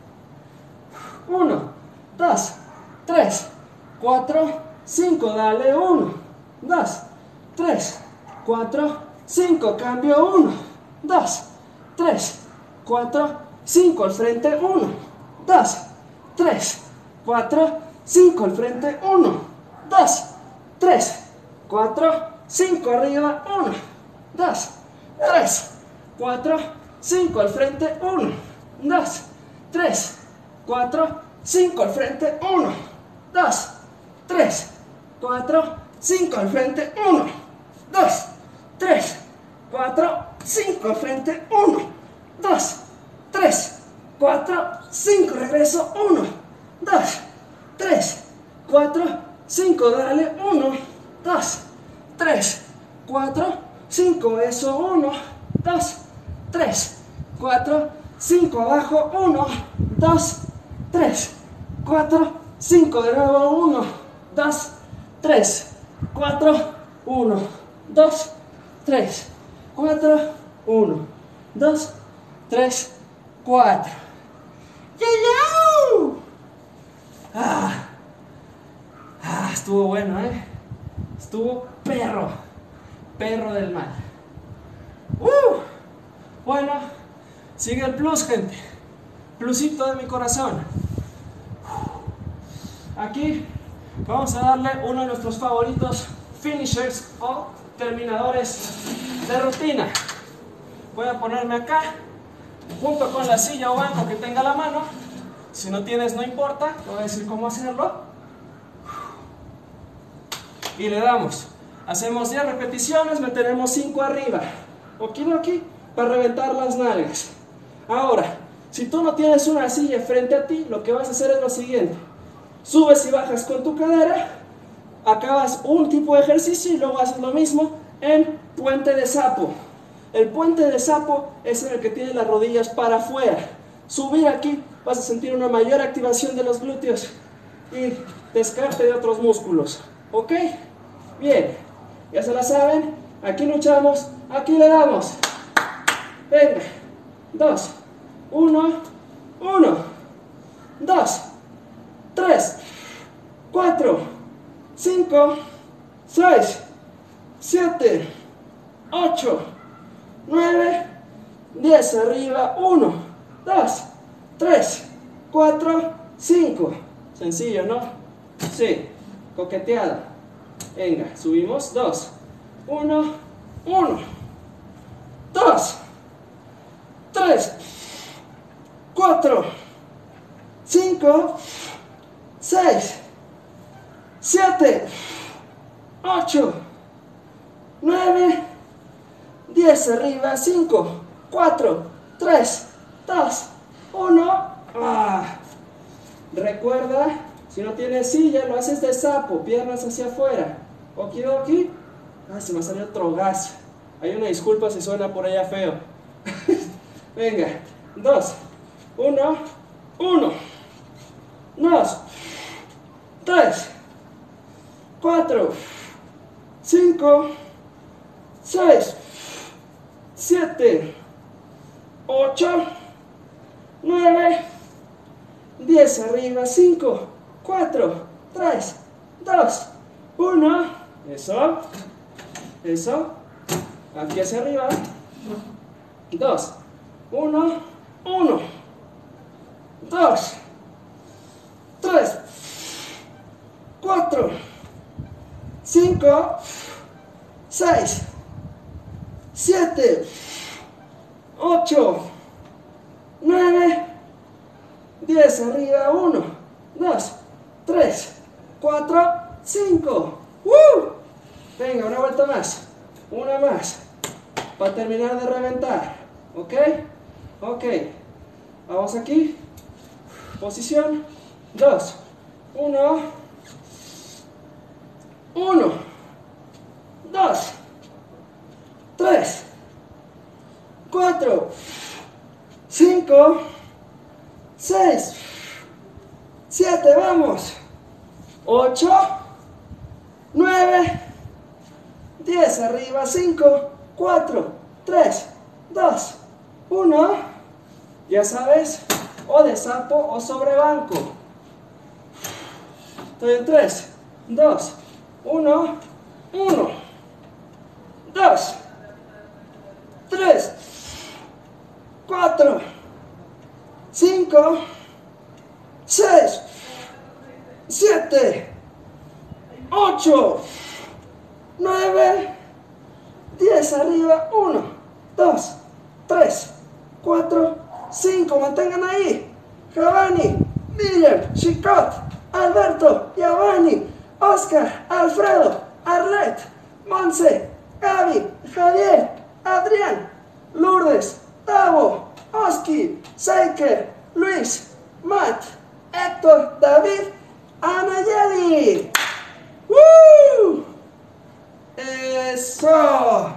2, 3, 4, 5. Dale, 1, 2, 3, 4, 5. Cambio 1, 2, 3, 4, 5. Al frente 1, 2, 3, 4, 5. Al frente 1, 2, 3, 4, 5. Arriba 1, 2, 3, 4, 5. Al frente 1, 2, 3, 4, 5. Al frente 1, 2, 3, 4, 5. Al frente 1, 2, 3, 4, 5. Al frente 1, 2, 3, 4, 5. Regreso 1, 2, 3, 4, 5. Dale 1, 2, 3, 4, 5. Eso 1, 2, 3, 4, 5. Abajo 1, 2, 3, 4, 5. De nuevo 1, 2, 3, 4, 1, 2, 3, 4, 1, 2, 3, 4. Estuvo bueno, Estuvo perro del mal. Bueno, sigue el plus, gente. Plusito de mi corazón. Aquí vamos a darle uno de nuestros favoritos finishers o terminadores de rutina. Voy a ponerme acá junto con la silla o banco que tenga a la mano. Si no tienes, no importa, te voy a decir cómo hacerlo. Y le damos. Hacemos 10 repeticiones, meteremos 5 arriba. Okidoki, para reventar las nalgas. Ahora, Si tú no tienes una silla frente a ti, lo que vas a hacer es lo siguiente. Subes y bajas con tu cadera, acabas un tipo de ejercicio y luego haces lo mismo en puente de sapo. El puente de sapo es en el que tienes las rodillas para afuera. Subir aquí, vas a sentir una mayor activación de los glúteos y descarte de otros músculos. ¿Ok? Bien, ya se la saben. Aquí luchamos, aquí le damos. Venga, 2, 1, 1, 2, 3, 4, 5, 6, 7, 8, 9, 10, arriba, 1, 2, 3, 4, 5. Sencillo, ¿no? Sí, coqueteada. Venga, subimos, 2, 1, 1, 2, 3, 4, 5, 6, 7, 8, 9, 10, arriba, 5, 4, 3, 2, 1. Recuerda, si no tienes silla, lo haces de sapo, piernas hacia afuera. Okidoki. Se me salió otro gas. Hay una disculpa si suena por allá feo. Venga, 2, 1, 1, 2, 3, 4, 5, 6, 7, 8, 9, 10, arriba, 5, 4, 3, 2, 1. Eso, eso. Aquí hacia arriba. 2, 1, 1, 2, 3, 4, 5, 6, 7, 8, 9, 10, arriba, 1, 2, 3, 4, 5. Venga, una vuelta más, una más, para terminar de reventar. ¿Ok? Ok. Vamos aquí. Posición. 2, 1, 1, 2, 3, 4, 5, 6, 7, vamos. 8, 9, 10, arriba, 5, 4, 3, 2, 1. Ya sabes, o de sapo o sobre banco. Estoy en 3, 2, 1, 1, 2, 3, 4, 5, 6, 7, 8, 9, 10, arriba, 1, 2, 3, 4, 5, mantengan ahí. Giovanni, Miriam, Chicot, Alberto, Giovanni, Oscar, Alfredo, Arlet, Monse, Gaby, Javier, Adrián, Lourdes, Tavo, Oski, Seiker, Luis, Matt, Héctor, David, Anayeli. ¡Woo! Eso.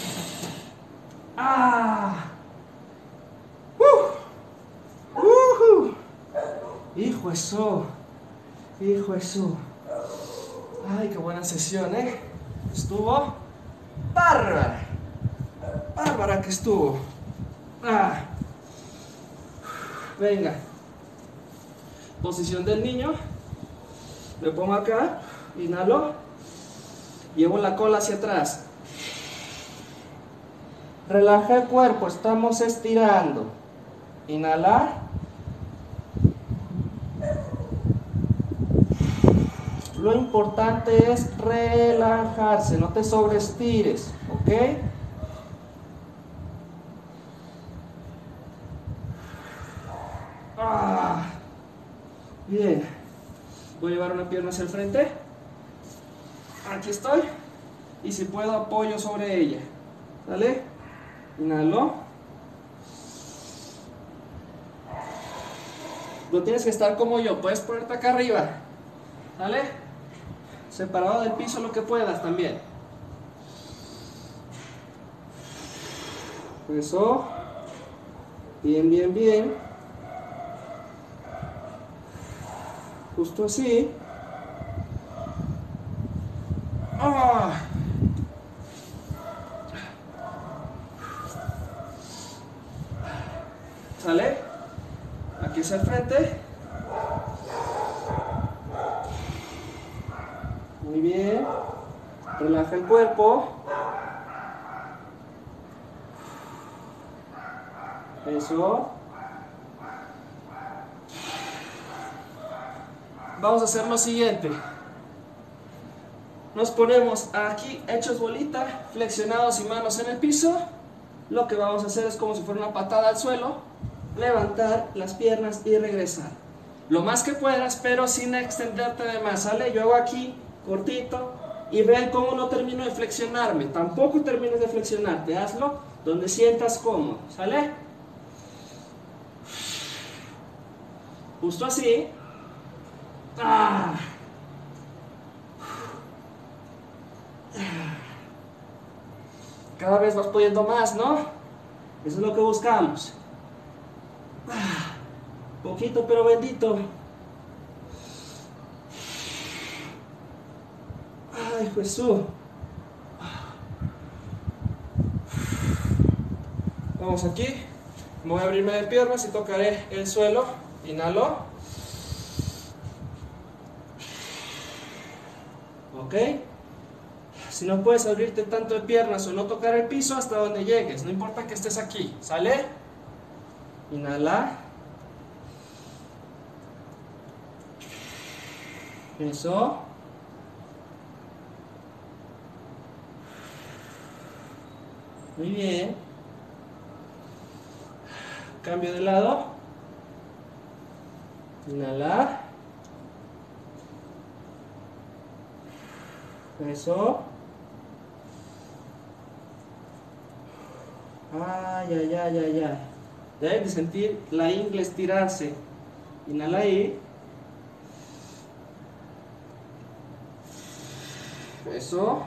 Hijo eso. Hijo eso. Ay, qué buena sesión, ¿eh? Estuvo bárbara. Bárbara que estuvo. Venga. Posición del niño. Me pongo acá. Inhalo. Llevo la cola hacia atrás. Relaja el cuerpo. Estamos estirando. Inhalar. Lo importante es relajarse, no te sobreestires, ¿ok? Bien. Voy a llevar una pierna hacia el frente. Aquí estoy. Y si puedo, apoyo sobre ella. ¿Sale? Inhalo. no tienes que estar como yo, puedes ponerte acá arriba, ¿sale? Separado del piso lo que puedas también. Eso. Bien, bien, bien. Justo así. ¡Ah! ¿Sale? Aquí hacia el frente. Muy bien. Relaja el cuerpo. Eso. Vamos a hacer lo siguiente. Nos ponemos aquí hechos bolita, flexionados y manos en el piso. Lo que vamos a hacer es como si fuera una patada al suelo. Levantar las piernas y regresar. Lo más que puedas, pero sin extenderte de más, ¿sale? Yo hago aquí, cortito, y vean cómo no termino de flexionarme. Tampoco termines de flexionarte, hazlo donde sientas cómodo, ¿sale? Justo así. ¡Ah! Cada vez vas pudiendo más, ¿no? Eso es lo que buscamos. Poquito pero bendito. Ay, Jesús. Vamos aquí. Voy a abrirme de piernas y tocaré el suelo. Inhalo. Ok. Si no puedes abrirte tanto de piernas o no tocar el piso, hasta donde llegues. No importa que estés aquí. ¿Sale? Inhala. Eso. Muy bien. Cambio de lado. Inhalar. Eso. Ay, ay, ay, ay, ay. Deben de sentir la ingle estirarse. Inhala ahí. Eso.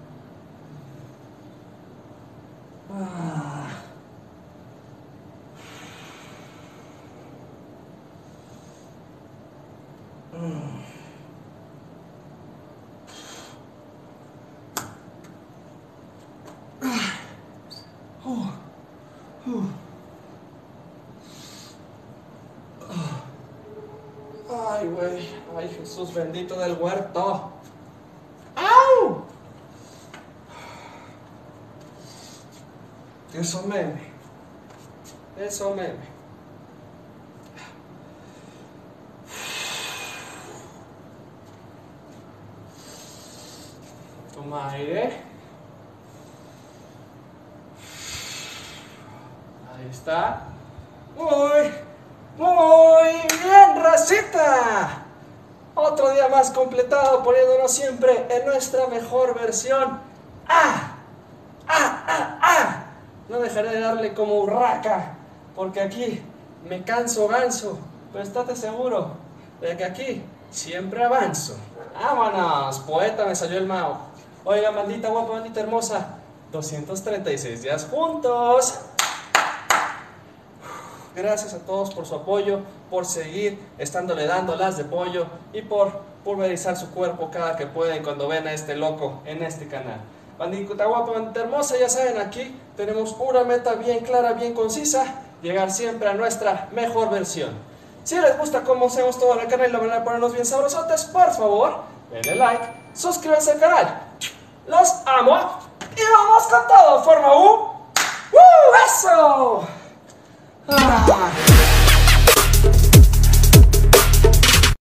Ah. Ay, güey. Ay, Jesús bendito del huerto. ¡Au! Eso meme. Eso meme. Toma aire. Ahí está. Muy bien, racita. Otro día más completado, poniéndonos siempre en nuestra mejor versión. No dejaré de darle como urraca, porque aquí me canso ganso, pero estate seguro de que aquí siempre avanzo. ¡Vámonos! Poeta, me salió el Mao. Oiga, maldita guapa, maldita hermosa, 236 días juntos. Gracias a todos por su apoyo, por seguir estándole dando las de pollo y por pulverizar su cuerpo cada que pueden cuando ven a este loco en este canal. Bandita guapa, bandita hermosa, ya saben, aquí tenemos una meta bien clara, bien concisa, llegar siempre a nuestra mejor versión. Si les gusta cómo hacemos todo en el canal y la manera de ponernos bien sabrosotes, por favor, denle like, suscríbanse al canal. Los amo y vamos con todo, forma U. ¡Eso!